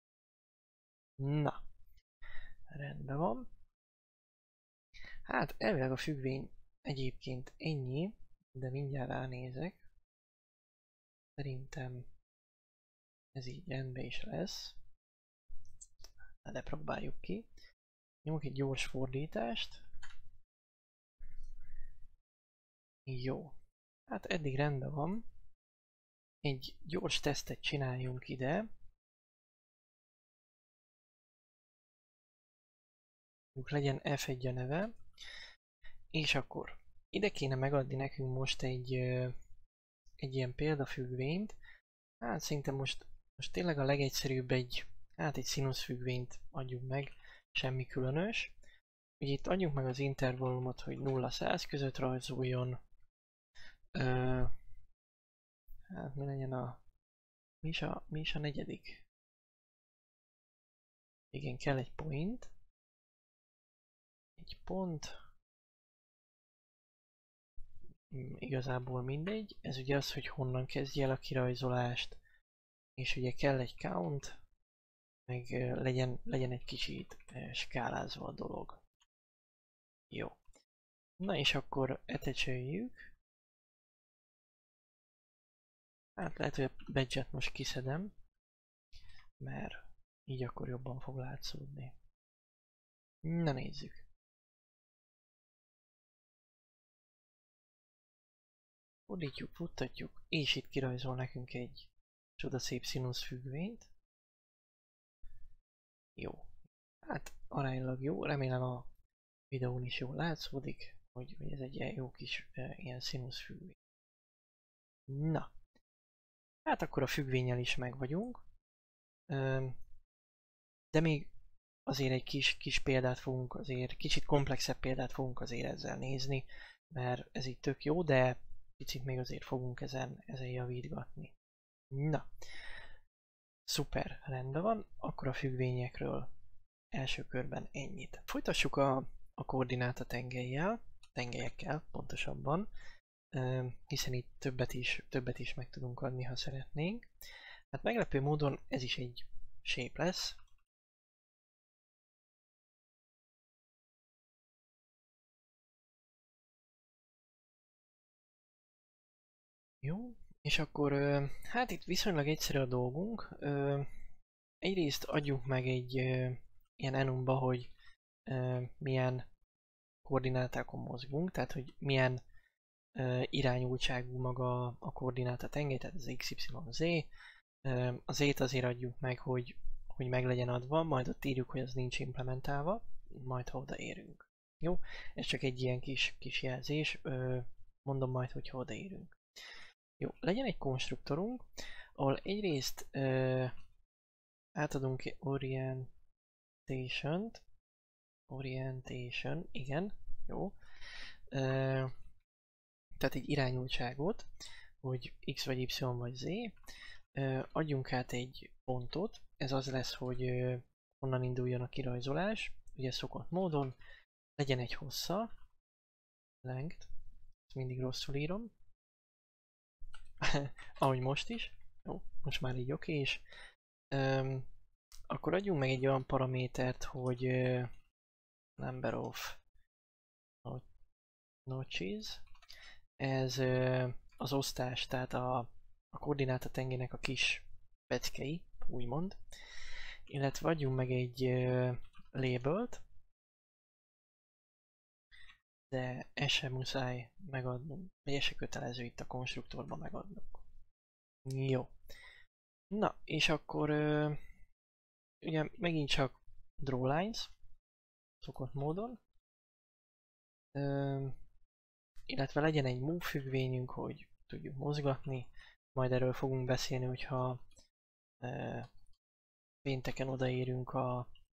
Na, rendben van. Hát elvileg a függvény egyébként ennyi, de mindjárt ránézek. Szerintem ez így rendben is lesz. De próbáljuk ki. Nyomok egy gyors fordítást. Jó. Hát eddig rendben van. Egy gyors tesztet csináljunk ide. Legyen ef egy a neve. És akkor ide kéne megadni nekünk most egy, egy ilyen példafüggvényt. Hát szinte most, most tényleg a legegyszerűbb egy, hát egy színusz függvényt adjuk meg. Semmi különös. Ugye itt adjuk meg az intervallumot, hogy nulla száz között rajzoljon. Ö, hát mi legyen a... Mi is a, mi is a negyedik? Igen, kell egy point. Egy pont. Igazából mindegy. Ez ugye az, hogy honnan kezdje el a kirajzolást. És ugye kell egy count. Meg legyen, legyen egy kicsit skálázva a dolog. Jó. Na és akkor etecseljük. Hát lehet, hogy a badge-et most kiszedem, mert így akkor jobban fog látszódni. Na nézzük. Fordítjuk, futtatjuk, és itt kirajzol nekünk egy csodaszép színusz függvényt. Jó. Hát aránylag jó, remélem a videón is jól látszódik, hogy, hogy ez egy ilyen jó kis e, ilyen színusz függvény. Na. Hát akkor a függvénnyel is meg vagyunk. De még azért egy kis, kis példát fogunk, azért kicsit komplexebb példát fogunk azért ezzel nézni, mert ez így tök jó, de picit még azért fogunk ezen, ezen javítgatni. Na. Szuper, rendben van. Akkor a függvényekről első körben ennyit. Folytassuk a, a koordináta tengelyel, tengelyekkel pontosabban. hiszen itt többet is, többet is meg tudunk adni, ha szeretnénk. Hát meglepő módon ez is egy shape lesz. Jó, és akkor hát itt viszonylag egyszerű a dolgunk. Egyrészt adjuk meg egy ilyen enumba, hogy milyen koordinátákon mozgunk, tehát hogy milyen irányultságú maga a koordináta tengely, tehát az x, y, z. Az z-t azért adjuk meg, hogy, hogy meg legyen adva, majd ott írjuk, hogy az nincs implementálva, majd ha odaérünk. Jó, ez csak egy ilyen kis, kis jelzés, mondom majd, hogy ha odaérünk. Jó, legyen egy konstruktorunk, ahol egyrészt uh, átadunk orientation-t, orientation, igen, jó, uh, tehát egy irányultságot, hogy x vagy y vagy z, uh, adjunk át egy pontot, ez az lesz, hogy uh, honnan induljon a kirajzolás, ugye szokott módon, legyen egy hossza, length, ezt mindig rosszul írom, ahogy most is. Jó, most már így oké, és um, akkor adjunk meg egy olyan paramétert, hogy uh, number of notches, ez uh, az osztás, tehát a, a koordináta tengelynek a kis peckei, úgymond, illetve adjunk meg egy uh, labelt, de ez sem muszáj megadnunk, vagy ez se kötelező itt a konstruktorban megadnunk. Jó. Na, és akkor uh, ugye megint csak drawlines, szokott módon, uh, illetve legyen egy move függvényünk, hogy tudjuk mozgatni, majd erről fogunk beszélni, hogyha uh, pénteken odaérünk a,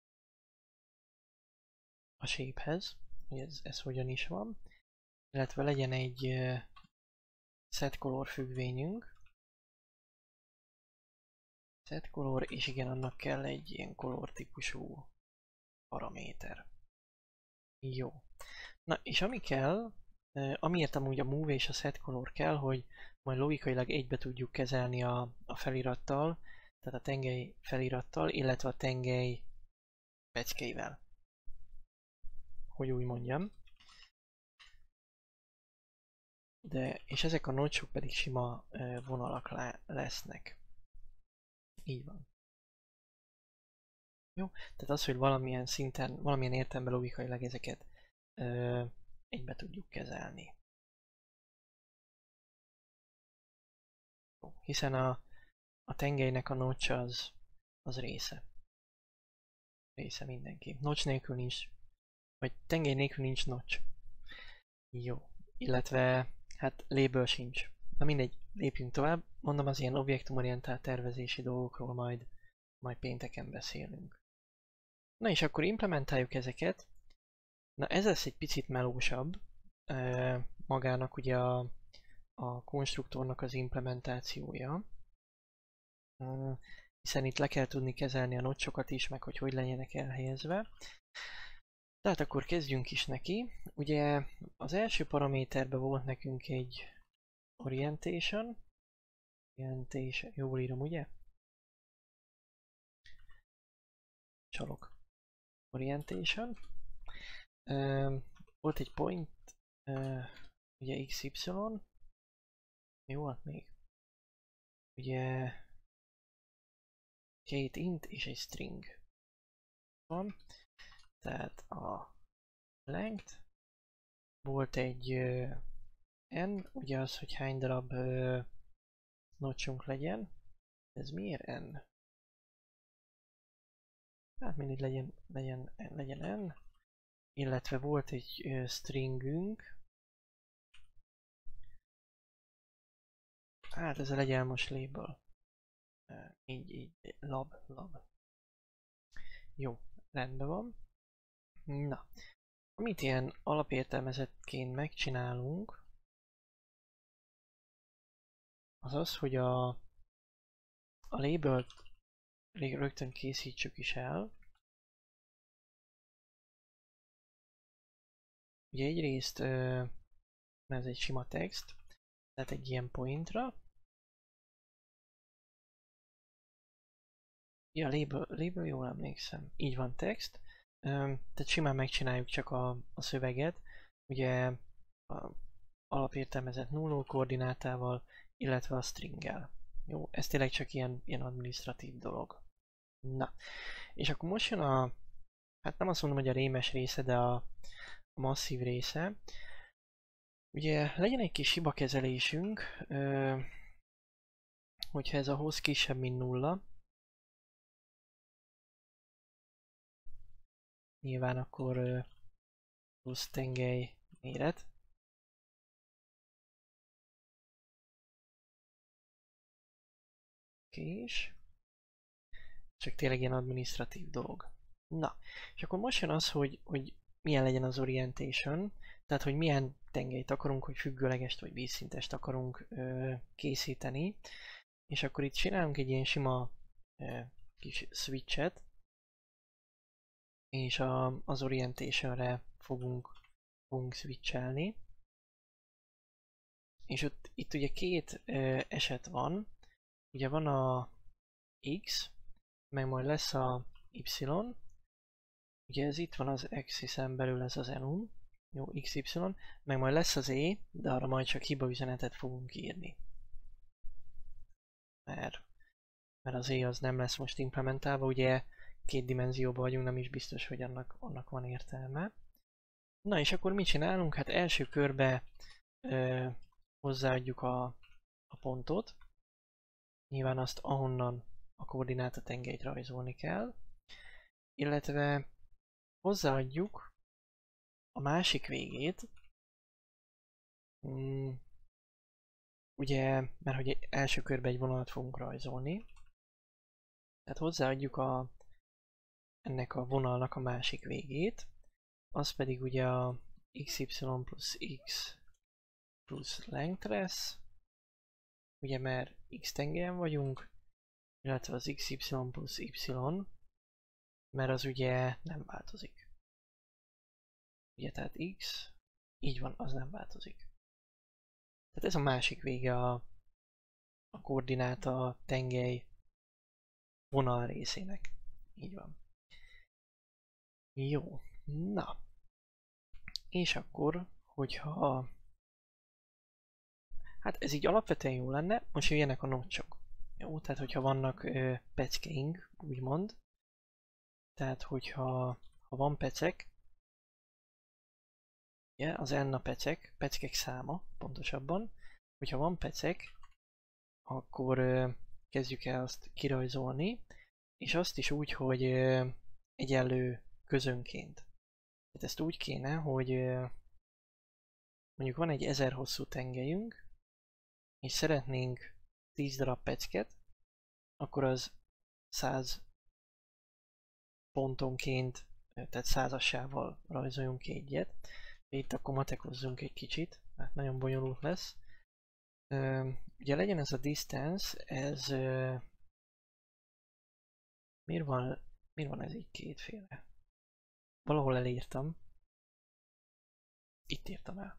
a shapehez, hogy ez, ez hogyan is van, illetve legyen egy uh, set color függvényünk, set color, és igen, annak kell egy ilyen color típusú paraméter. Jó. Na, és ami kell, amiért amúgy a move és a set color kell, hogy majd logikailag egybe tudjuk kezelni a, a felirattal, tehát a tengely felirattal, illetve a tengely peckeivel. Hogy úgy mondjam. De, és ezek a notchok pedig sima vonalak lesznek. Így van. Jó, tehát az, hogy valamilyen szinten, valamilyen értelemben logikailag ezeket ö, egybe tudjuk kezelni. Jó, hiszen a, a tengelynek a notch az, az része. Része mindenki. Notch nélkül nincs, vagy tengely nélkül nincs notch. Jó, illetve hát label sincs. Na mindegy, lépjünk tovább. Mondom, az ilyen objektumorientált tervezési dolgokról majd, majd pénteken beszélünk. Na és akkor implementáljuk ezeket. Na ez lesz egy picit melósabb. E, magának ugye a, a konstruktornak az implementációja. E, hiszen itt le kell tudni kezelni a notchokat is, meg hogy hogy legyenek elhelyezve. Tehát akkor kezdjünk is neki. Ugye az első paraméterben volt nekünk egy orientation. Orientation, jól írom, ugye? Csalok. Orientation. Uh, volt egy point, uh, ugye xy. Mi volt még? Ugye két int és egy string van. Tehát a length volt egy uh, n, ugye az, hogy hány darab uh, notchunk legyen. Ez miért n? Hát mindig legyen, legyen, legyen n. Illetve volt egy uh, stringünk. Hát ez legyen most label. Uh, így, így, lab, lab. Jó, rendben van. Na, amit ilyen alapértelmezetként megcsinálunk, az az, hogy a, a labelt rögtön készítsük is el. Ugye egyrészt, uh, ez egy sima text, tehát egy ilyen pointra. Ja, label, label, jól emlékszem. Így van, text. Um, tehát simán megcsináljuk csak a, a szöveget. Ugye a alapértelmezett nulló koordinátával, illetve a stringgel. Jó, ez tényleg csak ilyen, ilyen administratív dolog. Na, és akkor most jön a, hát nem azt mondom, hogy a rémes része, de a, a masszív része. Ugye legyen egy kis hibakezelésünk, ö, hogyha ez a hoz kisebb, mint nulla, nyilván akkor ö, plusz tengely méret. Kés. Csak tényleg ilyen administratív dolog. Na, és akkor most jön az, hogy, hogy milyen legyen az orientation, tehát hogy milyen tengelyt akarunk, hogy függőlegest vagy vízszintest akarunk ö, készíteni. És akkor itt csinálunk egy ilyen sima ö, kis switchet, és a, az orientationre fogunk, fogunk switchelni. És ott, itt ugye két ö, eset van. Ugye van a X, meg majd lesz a Y. Ugye ez itt van az axis-en belül, ez az enum. Jó, xy, meg majd lesz az E, de arra majd csak hibaüzenetet fogunk írni. Mert, mert az E az nem lesz most implementálva, ugye két dimenzióban vagyunk, nem is biztos, hogy annak, annak van értelme. Na és akkor mit csinálunk? Hát első körbe ö, hozzáadjuk a, a pontot. Nyilván azt ahonnan a koordináta tengelyt rajzolni kell. Illetve hozzáadjuk a másik végét. Mm, ugye, mert hogy első körben egy vonalat fogunk rajzolni. Tehát hozzáadjuk a, ennek a vonalnak a másik végét. Az pedig ugye a xy plusz x plusz length lesz. Ugye mert x tengelyen vagyunk, illetve az xy plusz y, mert az ugye nem változik. Ugye tehát x, így van, az nem változik. Tehát ez a másik vége a, a koordináta tengely vonal részének. Így van. Jó, na. És akkor, hogyha... Hát ez így alapvetően jó lenne, most jöjjenek a notchok. Jó, tehát hogyha vannak ö, peckeink, úgymond. Tehát hogyha ha van pecek, ugye, az n a pecek, peckek száma pontosabban. Hogyha van pecek, akkor ö, kezdjük el azt kirajzolni, és azt is úgy, hogy ö, egyenlő közönként. Tehát ezt úgy kéne, hogy ö, mondjuk van egy ezer hosszú tengelyünk, és szeretnénk tíz darab pecket, akkor az száz pontonként, tehát százassával rajzoljunk ki egyet. Itt akkor matekozzunk egy kicsit, mert nagyon bonyolult lesz. Ö, ugye legyen ez a distance, ez... Ö, miért, van, miért van ez így kétféle? Valahol elírtam. Itt írtam el.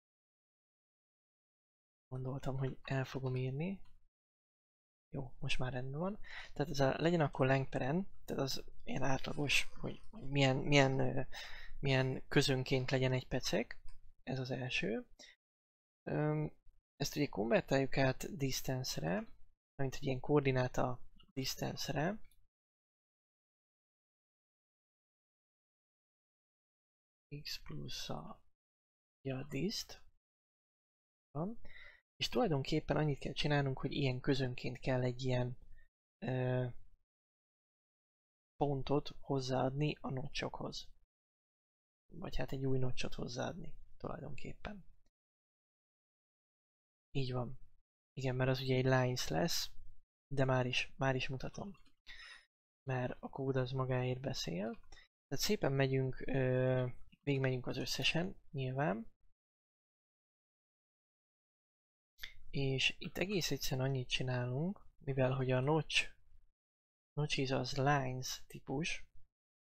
Gondoltam, hogy el fogom írni. Jó, most már rendben van. Tehát ez a, legyen akkor length per n, tehát az ilyen átlagos, hogy milyen, milyen, uh, milyen közönként legyen egy pecek. Ez az első. Um, ezt ugye konvertáljuk át distance-re, mint egy ilyen koordináta distance-re. X plusz a, ja, dist. Van. És tulajdonképpen annyit kell csinálnunk, hogy ilyen közönként kell egy ilyen ö, pontot hozzáadni a notchokhoz. Vagy hát egy új notchot hozzáadni tulajdonképpen. Így van. Igen, mert az ugye egy lines lesz, de már is, már is mutatom. Mert a kód az magáért beszél. Tehát szépen megyünk, ö, végigmegyünk az összesen, nyilván. És itt egész egyszerűen annyit csinálunk, mivel hogy a notch, notches az lines típus.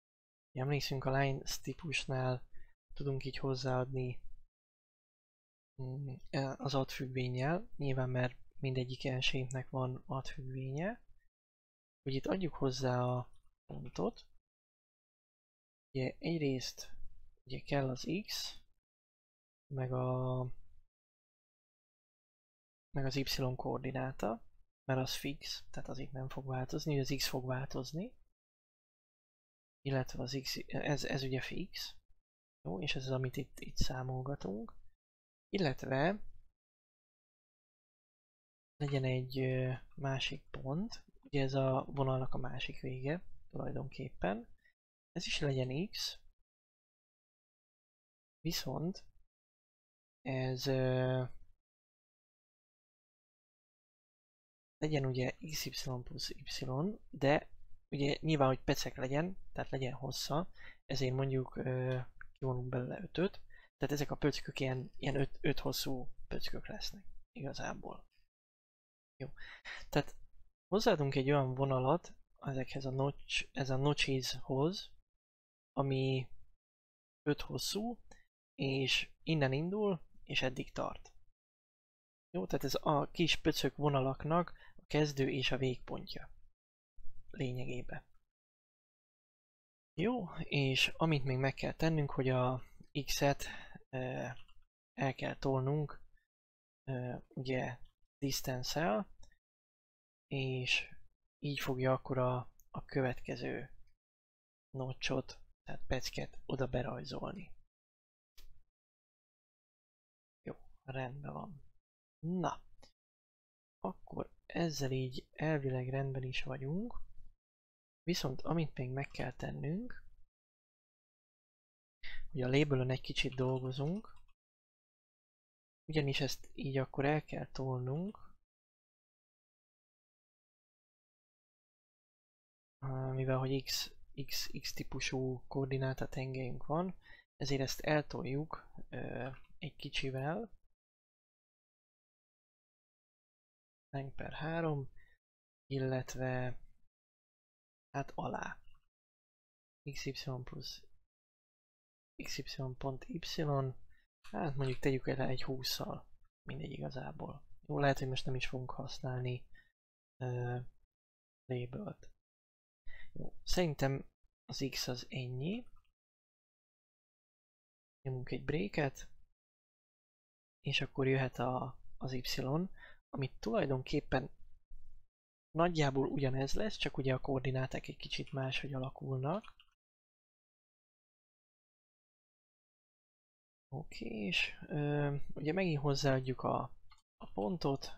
Emlékszünk, a lines típusnál tudunk így hozzáadni az addfüggvénnyel, nyilván mert mindegyik elsénknek van addfüggvénye, hogy itt adjuk hozzá a pontot. Ugye egyrészt ugye kell az x, meg, a, meg az y koordináta, mert az fix, tehát az itt nem fog változni, az x fog változni, illetve az x, ez, ez ugye fix, jó, és ez az, amit itt, itt számolgatunk, illetve legyen egy másik pont, ugye ez a vonalnak a másik vége tulajdonképpen, ez is legyen x, viszont ez uh, legyen ugye xy plusz y, de ugye nyilván, hogy pecek legyen, tehát legyen hossza, ezért mondjuk uh, kivonunk belőle ötöt, tehát ezek a pöckök ilyen, ilyen öt hosszú pöckök lesznek igazából. Jó. Tehát hozzáadunk egy olyan vonalat ezekhez a notch, ez a notcheshoz, ami öt hosszú, és innen indul, és eddig tart. Jó, tehát ez a kis pöcök vonalaknak a kezdő és a végpontja lényegében. Jó, és amit még meg kell tennünk, hogy a x-et e, el kell tolnunk e, ugye distance-el, és így fogja akkor a, a következő notchot, tehát pecket oda berajzolni. Jó, rendben van. Na, akkor ezzel így elvileg rendben is vagyunk. Viszont amit még meg kell tennünk, hogy a labelön egy kicsit dolgozunk, ugyanis ezt így akkor el kell tolnunk, mivel hogy x, x, x típusú koordináta tengelyünk van, ezért ezt eltoljuk ö, egy kicsivel, length per három, illetve hát alá. xy plusz xy pont y, hát mondjuk tegyük el egy hússzal, mindegy igazából. Jó, lehet, hogy most nem is fogunk használni uh, labelt. Jó, szerintem az x az ennyi. Nyomunk egy breaket, és akkor jöhet a, az y, amit tulajdonképpen nagyjából ugyanez lesz, csak ugye a koordináták egy kicsit máshogy alakulnak. Oké, és ö, ugye megint hozzáadjuk a, a pontot.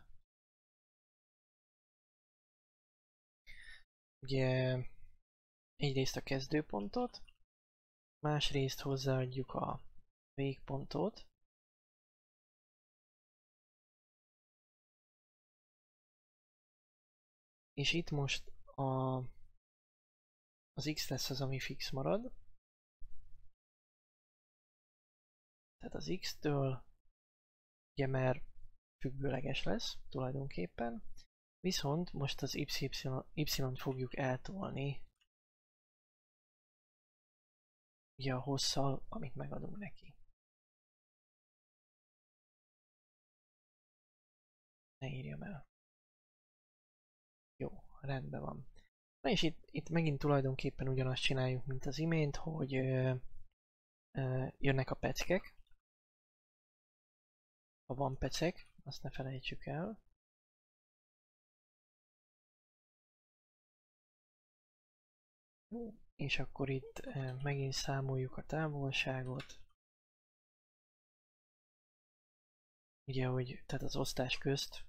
Ugye egyrészt a kezdőpontot, másrészt hozzáadjuk a végpontot. És itt most a, az x lesz az, ami fix marad. Tehát az x-től, ugye mert függőleges lesz tulajdonképpen. Viszont most az y-t fogjuk eltolni ugye a hosszal, amit megadunk neki. Ne írjam el. Jó, rendben van. Na és itt, itt megint tulajdonképpen ugyanazt csináljuk, mint az imént, hogy ö, ö, jönnek a peckek. Ha van pecek, azt ne felejtsük el. Jó, és akkor itt ö, megint számoljuk a távolságot. Ugye, hogy tehát az osztás közt.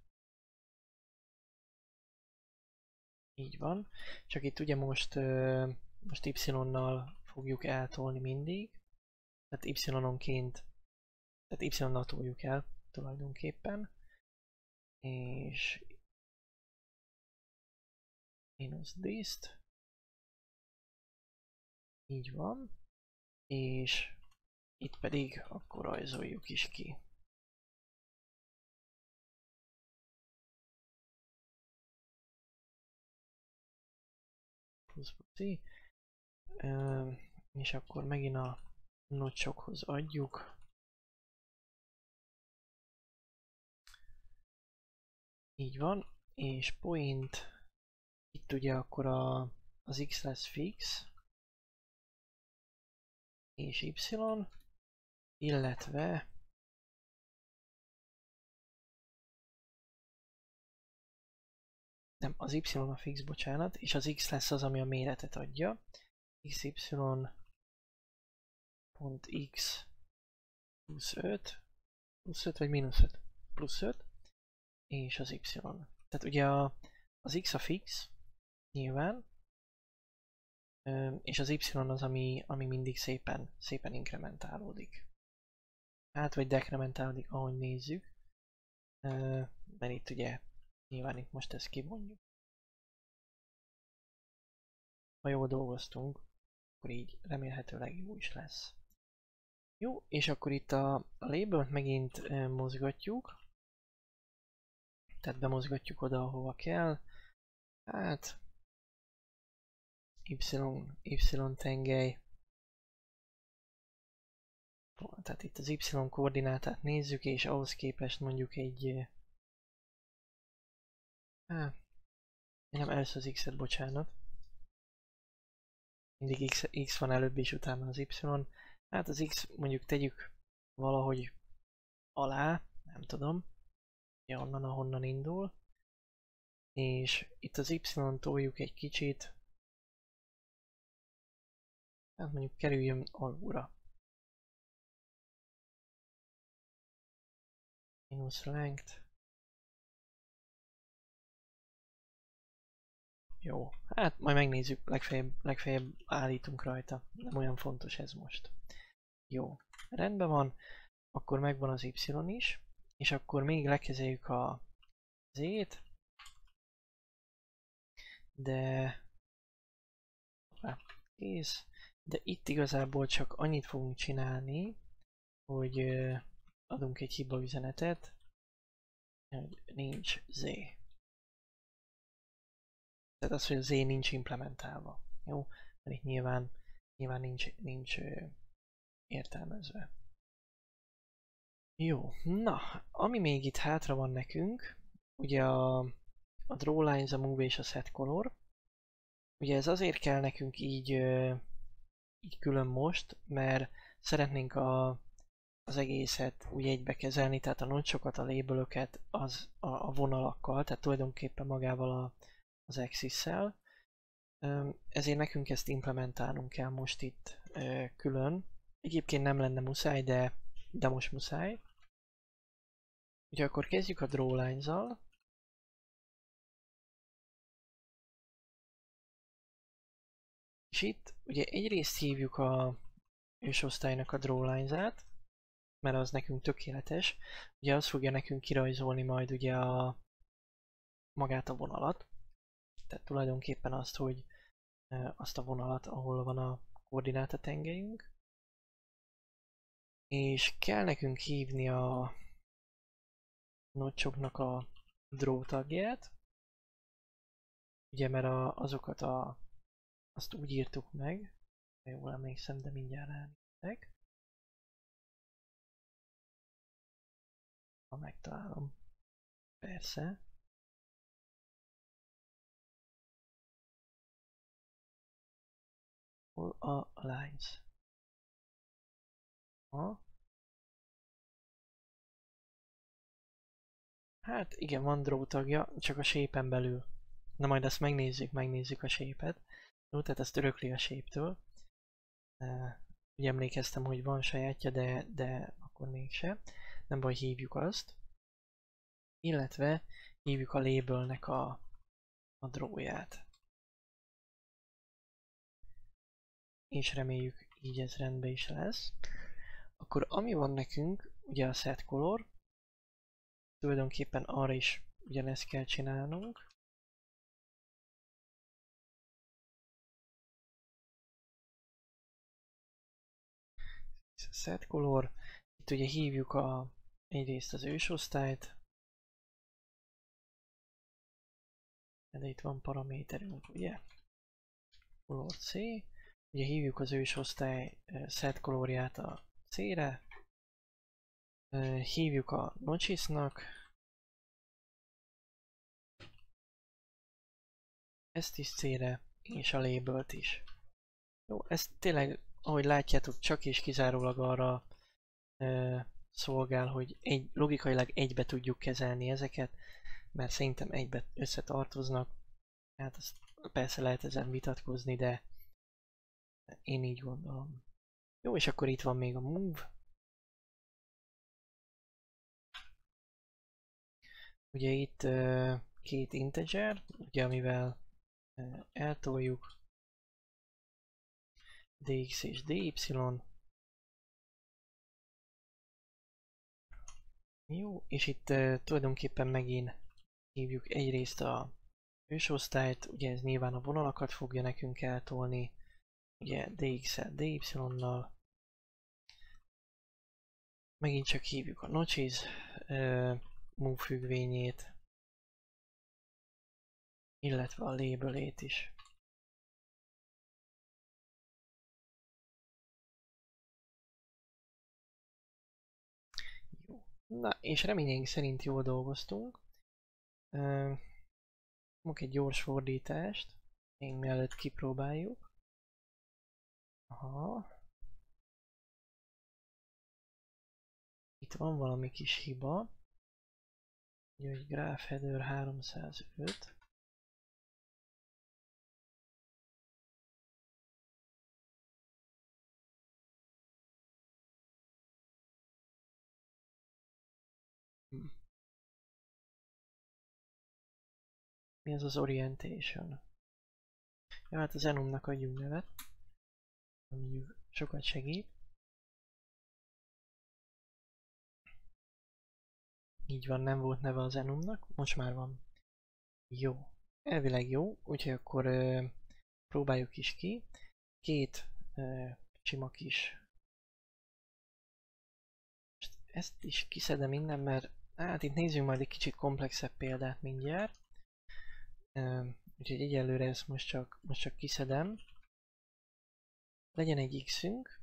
Így van. Csak itt ugye most, ö, most y-nal fogjuk eltolni mindig. Tehát y-onként, tehát y-nal toljuk el tulajdonképpen. És minus dist. Így van. És itt pedig akkor rajzoljuk is ki. Plusz plusz uh, és akkor megint a notchokhoz adjuk. Így van, és point, itt ugye akkor a, az x lesz fix, és y, illetve nem, az y a fix, bocsánat, és az x lesz az, ami a méretet adja. xy pont x plusz öt, plusz öt vagy mínusz öt, plusz öt, és az y. Tehát ugye a, az x a fix, nyilván, és az y az, ami, ami mindig szépen, szépen inkrementálódik. Hát, vagy dekrementálódik, ahogy nézzük. Mert itt ugye, nyilván itt most ezt kivonjuk. Ha jól dolgoztunk, akkor így remélhetőleg jó is lesz. Jó, és akkor itt a, a label-t megint e, mozgatjuk. Tehát bemozgatjuk oda, ahova kell. Hát... Y, Y tengely. Tehát itt az Y koordinátát nézzük, és ahhoz képest mondjuk egy... Hát... Nem, először az X-et, bocsánat. Mindig X, X van előbb és utána az Y. Hát az X mondjuk tegyük valahogy alá, nem tudom. Ja, onnan, ahonnan indul. És itt az Y-t toljuk egy kicsit. Hát mondjuk kerüljön alulra. Minus length. Jó, hát majd megnézzük, legfeljebb, legfeljebb állítunk rajta. Nem olyan fontos ez most. Jó, rendben van. Akkor megvan az Y is. És akkor még lekezeljük a Z-t. De... Kész. De itt igazából csak annyit fogunk csinálni, hogy adunk egy hiba üzenetet, hogy nincs Z. Tehát az, hogy a Z nincs implementálva. Jó? Mert itt nyilván, nyilván nincs, nincs ö, értelmezve. Jó, na, ami még itt hátra van nekünk, ugye a, a drawlines, a move és a set color. Ugye ez azért kell nekünk így, ö, így külön most, mert szeretnénk a, az egészet úgy egybe kezelni, tehát a notchokat, a labelöket az a, a vonalakkal, tehát tulajdonképpen magával a, az axis-szel. Ezért nekünk ezt implementálnunk kell most itt külön. Egyébként nem lenne muszáj, de, de most muszáj. Úgyhogy akkor kezdjük a drawlines-zal. És itt ugye egyrészt hívjuk a ősosztálynak a drawlines-át, mert az nekünk tökéletes. Ugye az fogja nekünk kirajzolni majd ugye a magát a vonalat. Tehát tulajdonképpen azt, hogy azt a vonalat, ahol van a koordináta tengelyünk. És kell nekünk hívni a notchoknak a draw tagját. Ugye, mert a, azokat a, azt úgy írtuk meg, jól emlékszem, de mindjárt ránézek. Ha megtalálom. Persze. Hol a lines? Ha? Hát igen, van draw tagja, csak a shape-en belül. Na majd ezt megnézzük, megnézzük a shape-et. Jó, tehát ezt örökli a shape-től. Uh, ugye emlékeztem, hogy van sajátja, de, de akkor mégse. Nem baj, hívjuk azt. Illetve hívjuk a labelnek a, a drawját. És reméljük így ez rendben is lesz. Akkor ami van nekünk, ugye a set color, tulajdonképpen arra is ugyanezt kell csinálnunk. Set color, itt ugye hívjuk a, egyrészt az ősosztályt, de itt van paraméterünk, ugye? Color C, ugye hívjuk az ősosztály uh, set colorját a C-re, uh, hívjuk a notches-nak, ezt is C-re, és a labelt is. Jó, ez tényleg, ahogy látjátok, csak és kizárólag arra e, szolgál, hogy egy, logikailag egybe tudjuk kezelni ezeket, mert szerintem egybe összetartoznak. Hát azt persze lehet ezen vitatkozni, de én így gondolom. Jó, és akkor itt van még a move. Ugye itt uh, két integer, ugye amivel uh, eltoljuk dx és dy. Jó, és itt uh, tulajdonképpen megint hívjuk egyrészt a ősosztályt, ugye ez nyilván a vonalakat fogja nekünk eltolni, ugye dx-el, dy-nal. Megint csak hívjuk a notches uh, move függvényét, illetve a labelét is. Jó. Na, és reményeink szerint jól dolgoztunk. Uh, Mondok egy gyors fordítást, még mielőtt kipróbáljuk. Aha. Itt van valami kis hiba. Ugye, hogy graph header háromszázöt. Hm. Mi az az orientation? Ja, hát az enumnak adjunk nevet. Mondjuk sokat segít. Így van, nem volt neve az enumnak, most már van. Jó. Elvileg jó, úgyhogy akkor ö, próbáljuk is ki. Két ö, sima kis. Ezt is kiszedem innen, mert hát itt nézzünk majd egy kicsit komplexebb példát mindjárt. Ö, úgyhogy egyelőre ezt most csak, most csak kiszedem. Legyen egy x-ünk.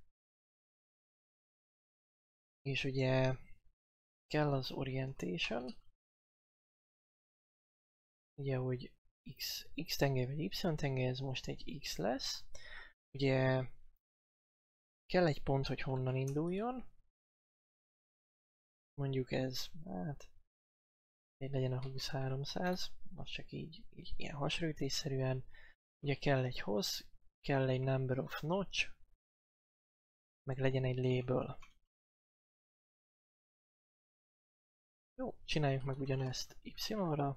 És ugye kell az orientation. Ugye, hogy x, x tengely vagy y tengely, ez most egy x lesz. Ugye kell egy pont, hogy honnan induljon. Mondjuk ez, hát, egy legyen a húsz háromszáz, most csak így, így ilyen hasonlítésszerűen. Ugye kell egy hossz, kell egy number of notch, meg legyen egy label. Jó, csináljuk meg ugyanezt y-ra.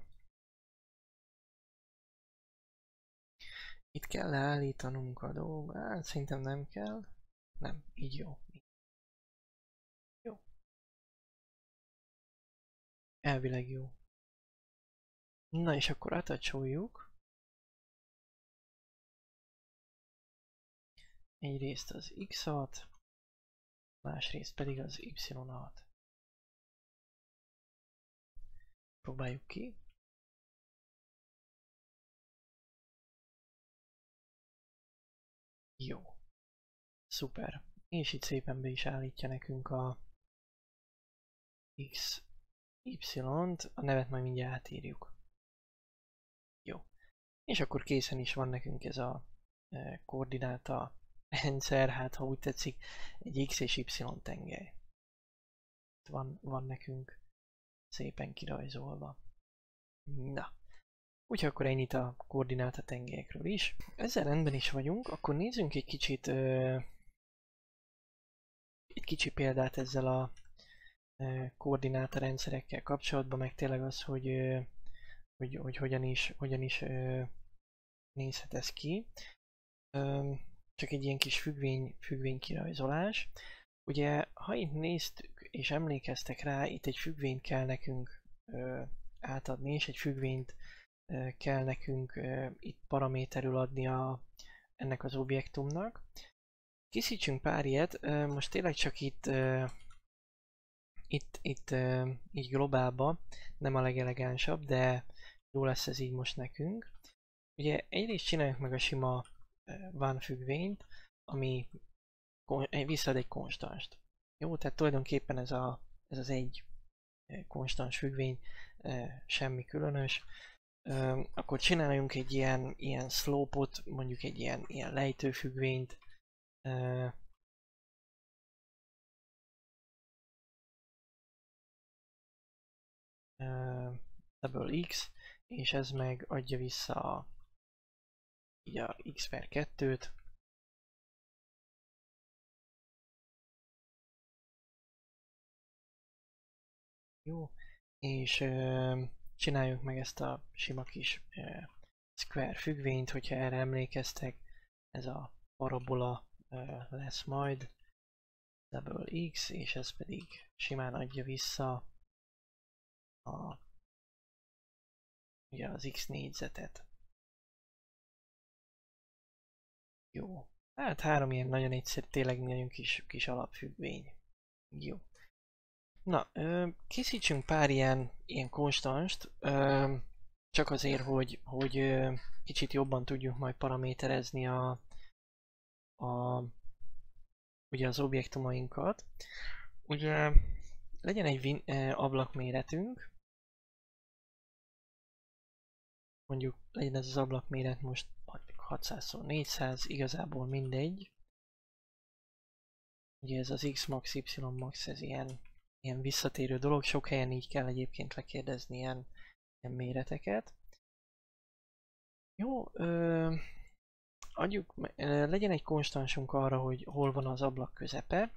Itt kell leállítanunk a dolgot, hát szerintem nem kell. Nem, így jó. Jó. Elvileg jó. Na és akkor attacholjuk. Egyrészt az x-at, másrészt pedig az y-at. Próbáljuk ki. Jó. Szuper. És itt szépen be is állítja nekünk a x, y-t, a nevet majd mindjárt átírjuk. Jó. És akkor készen is van nekünk ez a e, koordináta rendszer, hát ha úgy tetszik, egy x és y tengely. Van, van nekünk szépen kirajzolva. Na. Úgyhogy akkor ennyit a koordináta tengelyekről is. Ezzel rendben is vagyunk, akkor nézzünk egy kicsit ö, egy kicsi példát ezzel a ö, koordináta rendszerekkel kapcsolatban, meg tényleg az, hogy, ö, hogy, hogy hogyan is, hogyan is ö, nézhet ez ki. Ö, csak egy ilyen kis függvény, függvény kirajzolás. Ugye, ha itt néztük és emlékeztek rá, itt egy függvényt kell nekünk ö, átadni, és egy függvényt kell nekünk uh, itt paraméterül adni a, ennek az objektumnak. Készítsünk pár ilyet, uh, most tényleg csak itt, uh, itt, itt uh, így globálba, nem a legelegánsabb, de jó lesz ez így most nekünk. Ugye egyrészt csináljuk meg a sima uh, van függvényt, ami visszaad egy konstanst. Jó, tehát tulajdonképpen ez, a, ez az egy konstans függvény, uh, semmi különös. Ö, akkor csináljunk egy ilyen, ilyen slope-ot, mondjuk egy ilyen, ilyen lejtőfüggvényt. Ö, ö, double x, és ez meg adja vissza a, így a x per kettőt. Jó, és ö, csináljuk meg ezt a sima kis ö, square függvényt, hogyha erre emlékeztek, ez a parabola ö, lesz majd, double x, és ez pedig simán adja vissza a, ugye az x négyzetet. Jó, hát három ilyen nagyon egyszerű, tényleg nagyon kis, kis alapfüggvény. Jó. Na, ö, készítsünk pár ilyen, ilyen konstanst, ö, csak azért, hogy, hogy ö, kicsit jobban tudjuk majd paraméterezni a, a, ugye az objektumainkat. Ugye legyen egy win, ö, ablakméretünk, mondjuk legyen ez az ablakméret most hatszáz négyszáz, igazából mindegy. Ugye ez az x max, y max, ez ilyen, ilyen visszatérő dolog, sok helyen így kell egyébként lekérdezni ilyen, ilyen méreteket. Jó, ö, adjuk, ö, legyen egy konstansunk arra, hogy hol van az ablak közepe.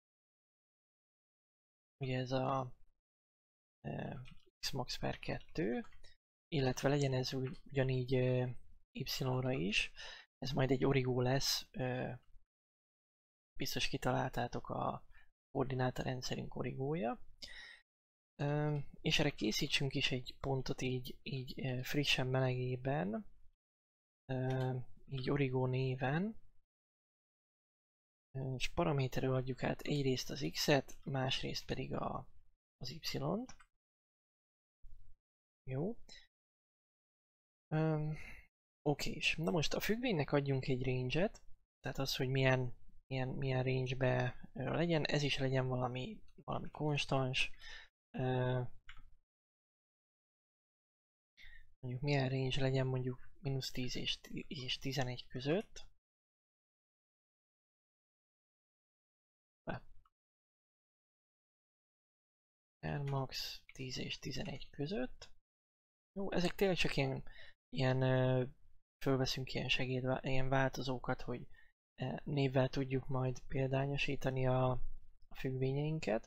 Ugye ez a ö, x max per kettő, illetve legyen ez úgy, ugyanígy ö, y-ra is. Ez majd egy origó lesz, ö, biztos kitaláltátok a koordináta rendszerünk origója. Ö, és erre készítsünk is egy pontot így, így ö, frissen melegében, ö, így origó néven, és paraméterről adjuk át egyrészt az x-et, másrészt pedig a, az y-t. Jó. Um, Oké, és na most a függvénynek adjunk egy range-et, tehát az, hogy milyen, milyen, milyen range-be legyen, ez is legyen valami, valami konstans. Uh, mondjuk milyen range legyen, mondjuk mínusz tíz és, és tizenegy között. Max tíz és tizenegy között. Jó, ezek tényleg csak ilyen, ilyen uh, fölveszünk ilyen segéd, ilyen változókat, hogy uh, névvel tudjuk majd példányosítani a, a függvényeinket.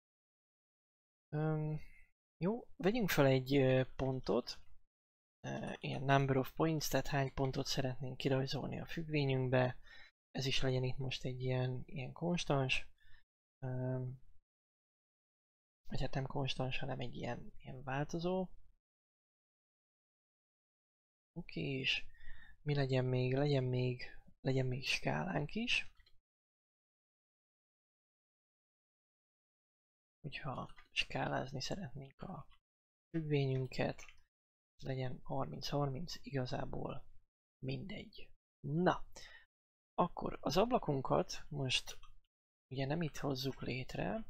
Um, jó, vegyünk fel egy uh, pontot, uh, ilyen number of points, tehát hány pontot szeretnénk kirajzolni a függvényünkbe. Ez is legyen itt most egy ilyen, ilyen konstans. Um, vagy hát nem konstans, hanem egy ilyen, ilyen változó. Oké, okay, és mi legyen még? Legyen még, legyen még skálánk is. Hogyha skálázni szeretnénk a függvényünket, legyen harminc harminc, igazából mindegy. Na, akkor az ablakunkat most ugye nem itt hozzuk létre,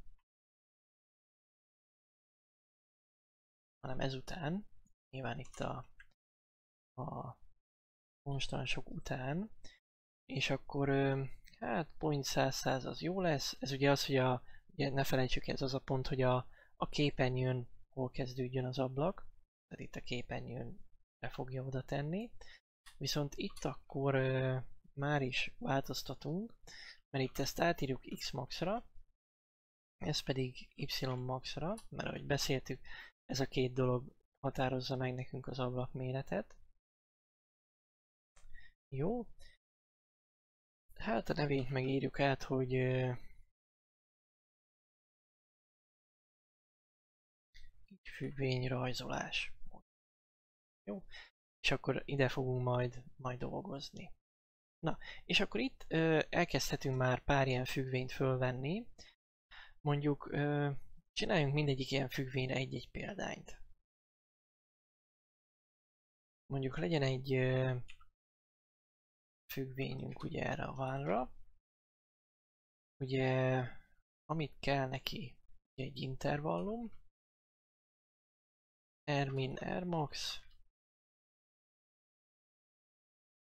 hanem ezután, nyilván itt a, a konstansok után, és akkor hát point száz száz az jó lesz. Ez ugye az, hogy a, ugye ne felejtsük, ez az a pont, hogy a, a képernyőn hol kezdődjön az ablak, tehát itt a képernyőn le fogja oda tenni. Viszont itt akkor ö, már is változtatunk, mert itt ezt átírjuk x maxra, ez pedig y maxra, mert ahogy beszéltük, ez a két dolog határozza meg nekünk az ablak méretet. Jó. Hát a nevét megírjuk át, hogy uh, függvényrajzolás. Jó. És akkor ide fogunk majd, majd dolgozni. Na, és akkor itt uh, elkezdhetünk már pár ilyen függvényt fölvenni. Mondjuk uh, csináljunk mindegyik ilyen függvényre egy-egy példányt. Mondjuk legyen egy uh, függvényünk ugye erre a vánra. Ugye, amit kell neki, ugye egy intervallum, r min, r max,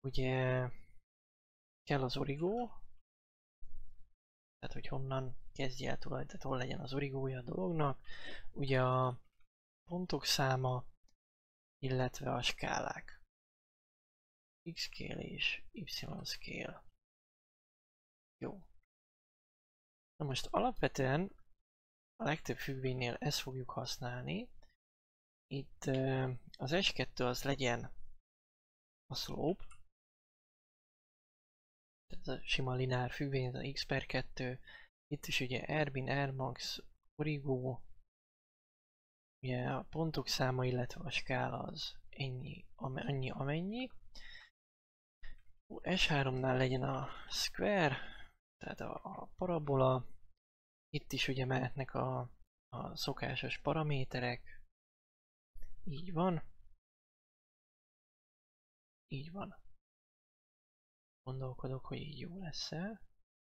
ugye kell az origó, tehát hogy honnan kezdje el tulajdonképpen, tehát hol legyen az origója a dolognak, ugye a pontok száma, illetve a skálák. X-scale és Y-scale. Jó. Na most alapvetően a legtöbb függvénynél ezt fogjuk használni. Itt uh, az es kettő az legyen a slope, ez a sima lineár függvény, ez a x per kettő. Itt is ugye Rbin, Rmax, origó, ugye a pontok száma, illetve a skála az ennyi, annyi amennyi. es háromnál legyen a square, tehát a, a parabola. Itt is ugye mehetnek a, a szokásos paraméterek. Így van. Így van. Gondolkodok, hogy így jó lesz-e.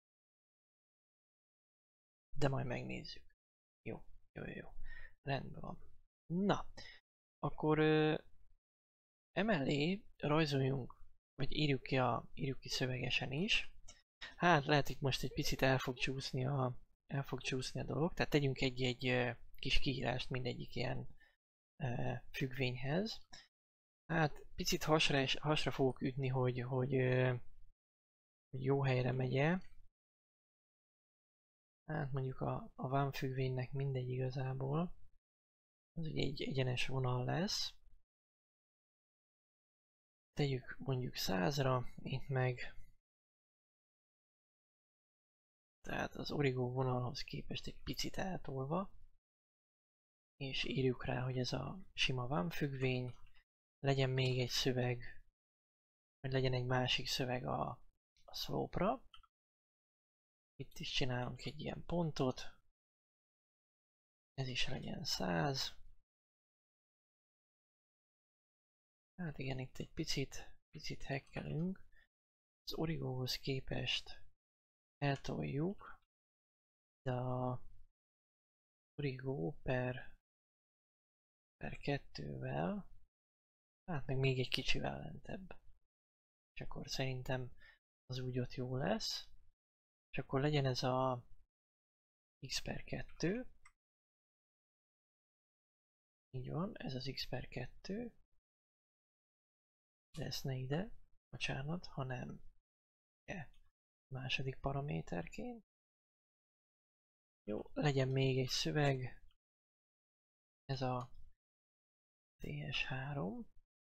De majd megnézzük. Jó, jó, jó. Rendben van. Na, akkor ö, emellé rajzoljunk, vagy írjuk ki, a, írjuk ki szövegesen is. Hát lehet itt most egy picit el fog csúszni a, el fog csúszni a dolog, tehát tegyünk egy-egy ö, kis kiírást mindegyik ilyen ö, függvényhez. Hát picit hasra, és, hasra fogok ütni, hogy, hogy, ö, hogy jó helyre megye. Hát mondjuk a, a van függvénynek mindegy igazából. Az ugye egy egyenes vonal lesz. Tegyük mondjuk százra, itt meg. Tehát az origó vonalhoz képest egy picit eltolva. És írjuk rá, hogy ez a sima van függvény. Legyen még egy szöveg, vagy legyen egy másik szöveg a, a slope-ra. Itt is csinálunk egy ilyen pontot. Ez is legyen száz. Hát igen, itt egy picit, picit hekkelünk. Az origóhoz képest eltoljuk, de a origó per, per kettővel, hát meg még egy kicsivel lentebb. És akkor szerintem az úgy ott jó lesz. És akkor legyen ez a x per kettő. Így van, ez az x per kettő. De ezt ne ide, bocsánat, hanem e, második paraméterként. Jó, legyen még egy szöveg. Ez a té es három.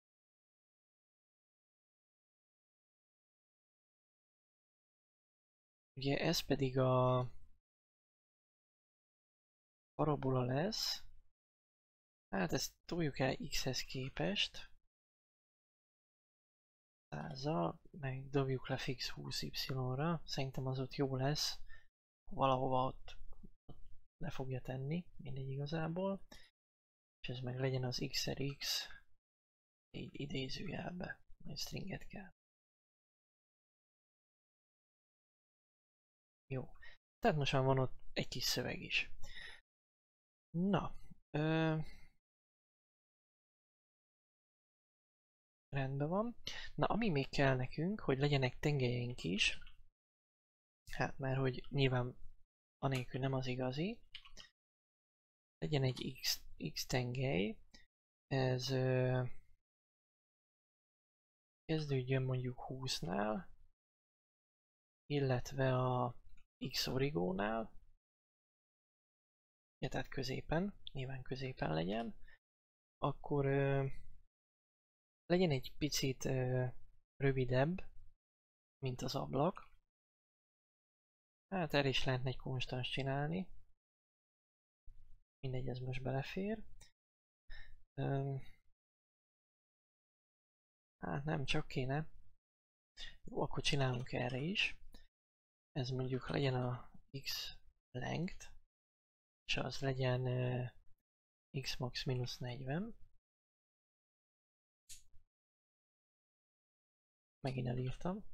Ugye ez pedig a parabola lesz. Hát ezt toljuk el x-hez képest. Százzal, meg dobjuk le fix húsz y-ra. Szerintem az ott jó lesz. Valahova ott, ott le fogja tenni, mindegy igazából. És ez meg legyen az x-er x, így idézőjelbe, majd stringet kell. Jó. Tehát most már van ott egy kis szöveg is. Na. Ö... Rendben van. Na, ami még kell nekünk, hogy legyenek tengelyeink is. Hát, mert hogy nyilván anélkül nem az igazi. Legyen egy x, x tengely. Ez ö... kezdődjön mondjuk húsznál. Illetve a x origónál. Ja, tehát középen. Nyilván középen legyen. Akkor ö... legyen egy picit ö... rövidebb, mint az ablak. Hát erre is lehetne egy konstans csinálni. Mindegy, ez most belefér. Öm, hát nem, csak kéne. Jó, akkor csinálunk erre is. Ez mondjuk legyen a x length, és az legyen uh, x max mínusz negyven. Megint elírtam.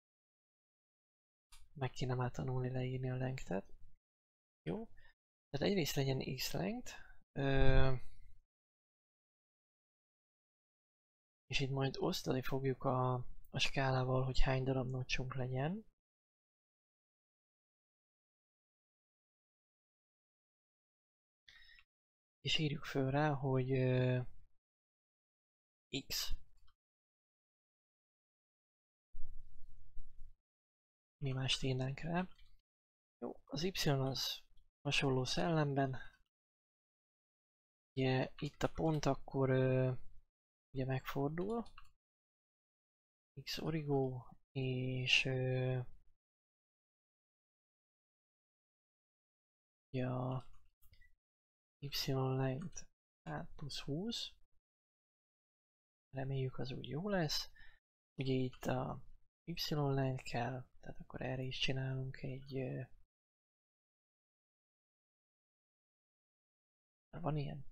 Meg kéne már tanulni leírni a lengthet. Jó. Tehát egyrészt legyen x length. Uh, és itt majd osztani fogjuk a, a skálával, hogy hány darab notchunk legyen. És írjuk föl rá, hogy uh, x. Mi mást írnánk rá. Jó, az y az hasonló szellemben. Ugye itt a pont akkor uh, ugye megfordul. X origo és uh, ugye a y length hát plusz húsz. Reméljük az úgy jó lesz. Ugye itt a y length kell, tehát akkor erre is csinálunk egy uh, van ilyen?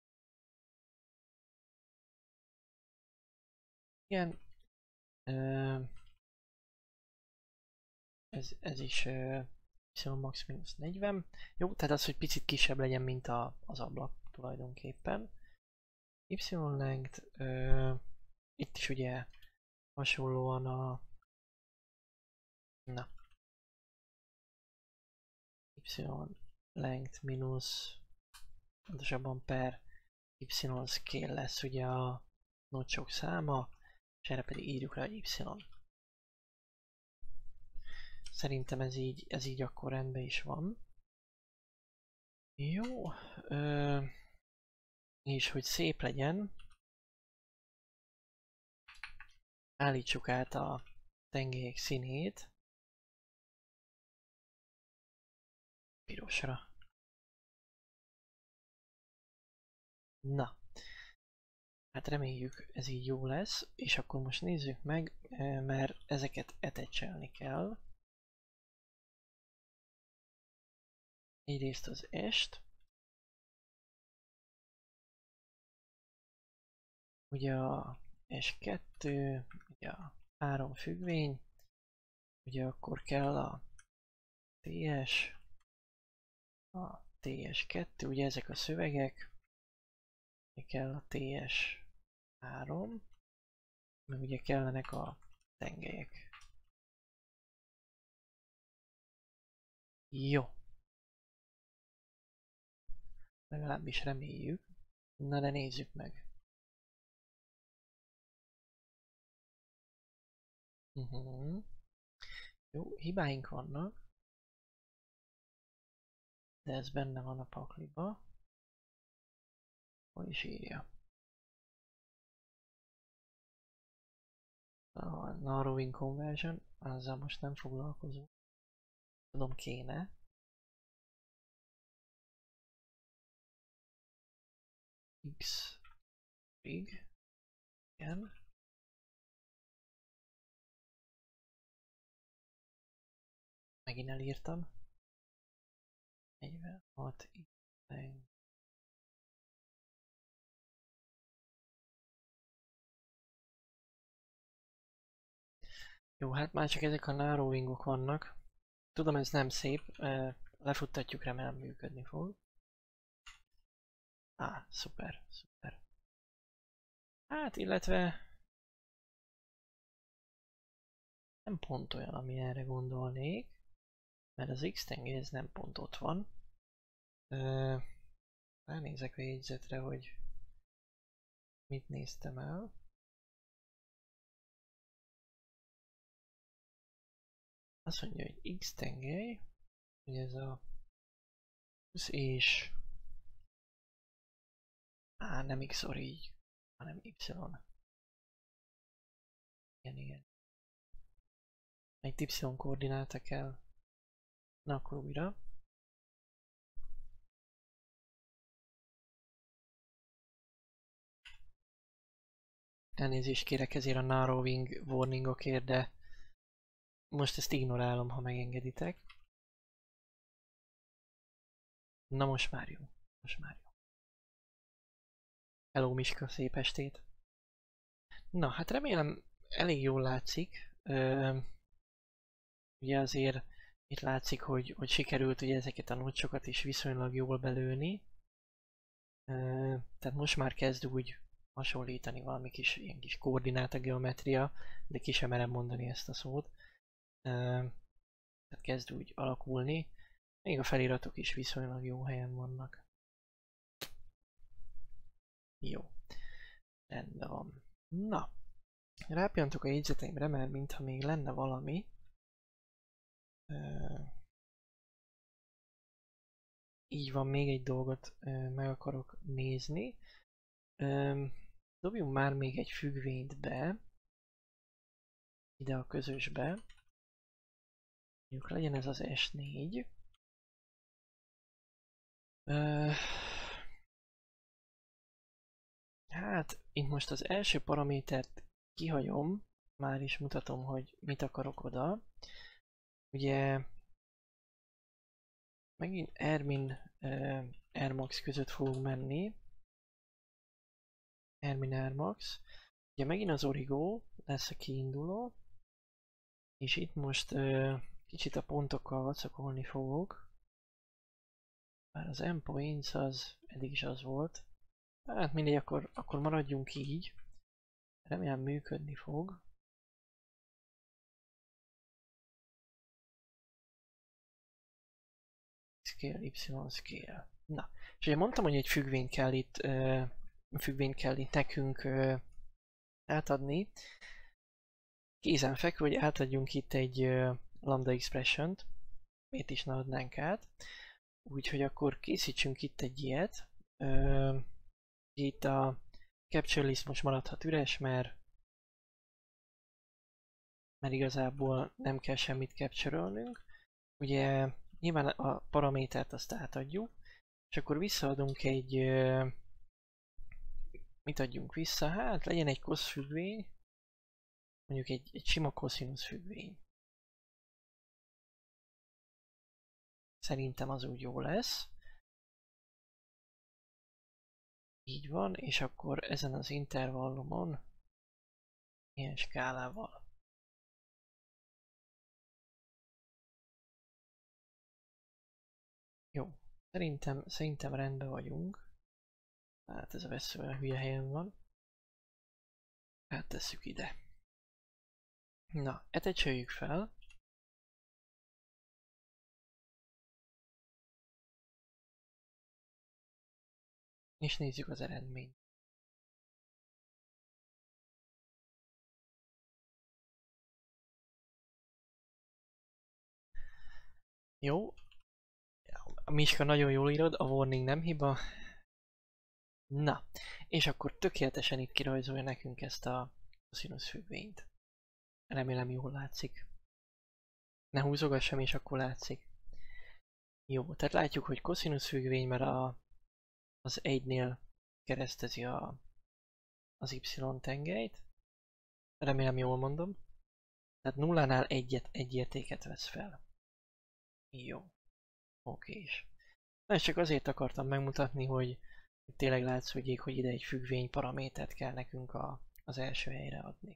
Igen. Uh, ez, ez is uh, y max mínusz negyven. Jó, tehát az, hogy picit kisebb legyen, mint a, az ablak tulajdonképpen. Y length, uh, itt is ugye hasonlóan a na y length mínusz pontosabban per y scale lesz ugye a notchok száma, és erre pedig írjuk rá y. Szerintem ez így, ez így akkor rendben is van. Jó, ö, és hogy szép legyen, állítsuk át a tengelyek színét pirosra. Na, hát reméljük ez így jó lesz, és akkor most nézzük meg, mert ezeket etecselni kell. Egyrészt az est, ugye a es kettő, ugye a három függvény, ugye akkor kell a ts, a ts kettő, ugye ezek a szövegek, kell a ts három, meg ugye kellenek a tengelyek. Jó. Legalábbis reméljük. Na de nézzük meg. Uh-huh. Jó, hibáink vannak. De ez benne van a pakliba. Hol is írja? A narrowing conversion, azzal most nem foglalkozunk. Tudom, kéne. X rig. Igen. Megint elírtam. negyvenhat x. Jó, hát már csak ezek a narrowingok vannak. Tudom, ez nem szép, lefuttatjuk, remélem működni fog. Á, szuper, szuper. Hát, illetve nem pont olyan, ami erre gondolnék, mert az x-tengely ez nem pont ott van. Ránézek a jegyzetre, hogy mit néztem el. Azt mondja, hogy x-tengely, hogy ez a húsz és á, nem x így, hanem y. Igen, igen. Egy y koordináta kell. Na akkor újra. Elnézést kérek ezért a narrowing warningokért, de most ezt ignorálom, ha megengeditek. Na most már jó. Most már jó. Hello Miska, szép estét. Na, hát remélem elég jól látszik. Ö, ugye azért itt látszik, hogy, hogy sikerült ugye ezeket a notchokat is viszonylag jól belőni. Ö, tehát most már kezd úgy hasonlítani, valami kis, ilyen kis koordináta geometria, de ki sem merem mondani ezt a szót. Tehát kezd úgy alakulni. Még a feliratok is viszonylag jó helyen vannak. Jó. Rendben van. Na. Rápillantok a jegyzeteimre, mert mintha még lenne valami. Így van, még egy dolgot meg akarok nézni. Dobjunk már még egy függvényt be. Ide a közösbe. Mondjuk legyen ez az es négy. Hát, itt most az első paramétert kihagyom. Már is mutatom, hogy mit akarok oda. Ugye megint Ermin uh, Airmax között fogunk menni. Ermin Airmax. Ugye megint az Origo lesz a kiinduló. És itt most uh, kicsit a pontokkal vacakolni fogok. Már az endpoints az eddig is az volt. Hát mindegy, akkor, akkor maradjunk így. Remélem működni fog. Scale, Y scale. Na, és ugye mondtam, hogy egy függvényt kell itt, uh, függvényt kell itt nekünk uh, átadni. Kézenfekvő, hogy átadjunk itt egy uh, lambda expression-t. Miért is ne adnánk át? Úgyhogy akkor készítsünk itt egy ilyet. Uh, itt a capture list most maradhat üres, mert mert igazából nem kell semmit capture-ölnünk. Ugye nyilván a paramétert azt átadjuk, és akkor visszaadunk egy... Uh, mit adjunk vissza? Hát legyen egy cos függvény, mondjuk egy, egy sima cosinus függvény. Szerintem az úgy jó lesz. Így van, és akkor ezen az intervallumon ilyen skálával. Jó, szerintem, szerintem rendben vagyunk. Hát ez a vesző hülye helyen van. Áttesszük ide. Na, etecsöljük fel. És nézzük az eredményt. Jó. A Miska nagyon jól írod, a warning nem hiba. Na, és akkor tökéletesen itt kirajzolja nekünk ezt a cosinus függvényt. Remélem jól látszik. Ne húzogassam, és akkor látszik. Jó, tehát látjuk, hogy cosinus függvény, mert a, az egynél keresztezi a, az y tengelyt. Remélem jól mondom. Tehát nullánál egyet, egy értéket vesz fel. Jó. Okés. Na, és csak azért akartam megmutatni, hogy tényleg látszódjék, hogy ide egy függvény paramétert kell nekünk a, az első helyre adni.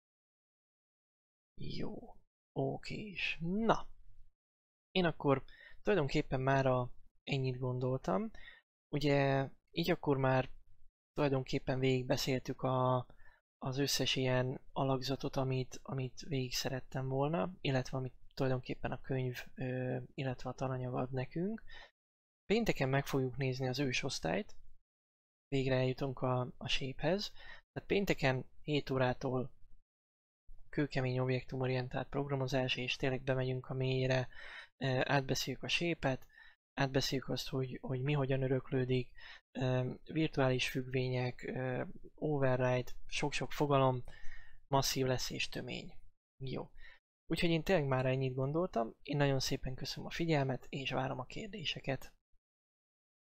Jó. Okés. Na. Én akkor tulajdonképpen már a, ennyit gondoltam. Ugye így akkor már tulajdonképpen végigbeszéltük a, az összes ilyen alakzatot, amit, amit végig szerettem volna, illetve amit tulajdonképpen a könyv, ö, illetve a tananyag ad nekünk. Pénteken meg fogjuk nézni az ősosztályt, végre eljutunk a, a shape-hez. Tehát pénteken hét órától kőkemény objektumorientált programozás, és tényleg bemegyünk a mélyére, átbeszéljük a shape-et, átbeszéljük azt, hogy, hogy mi hogyan öröklődik, virtuális függvények, override, sok-sok fogalom, masszív lesz és tömény. Jó. Úgyhogy én tényleg már ennyit gondoltam, én nagyon szépen köszönöm a figyelmet, és várom a kérdéseket.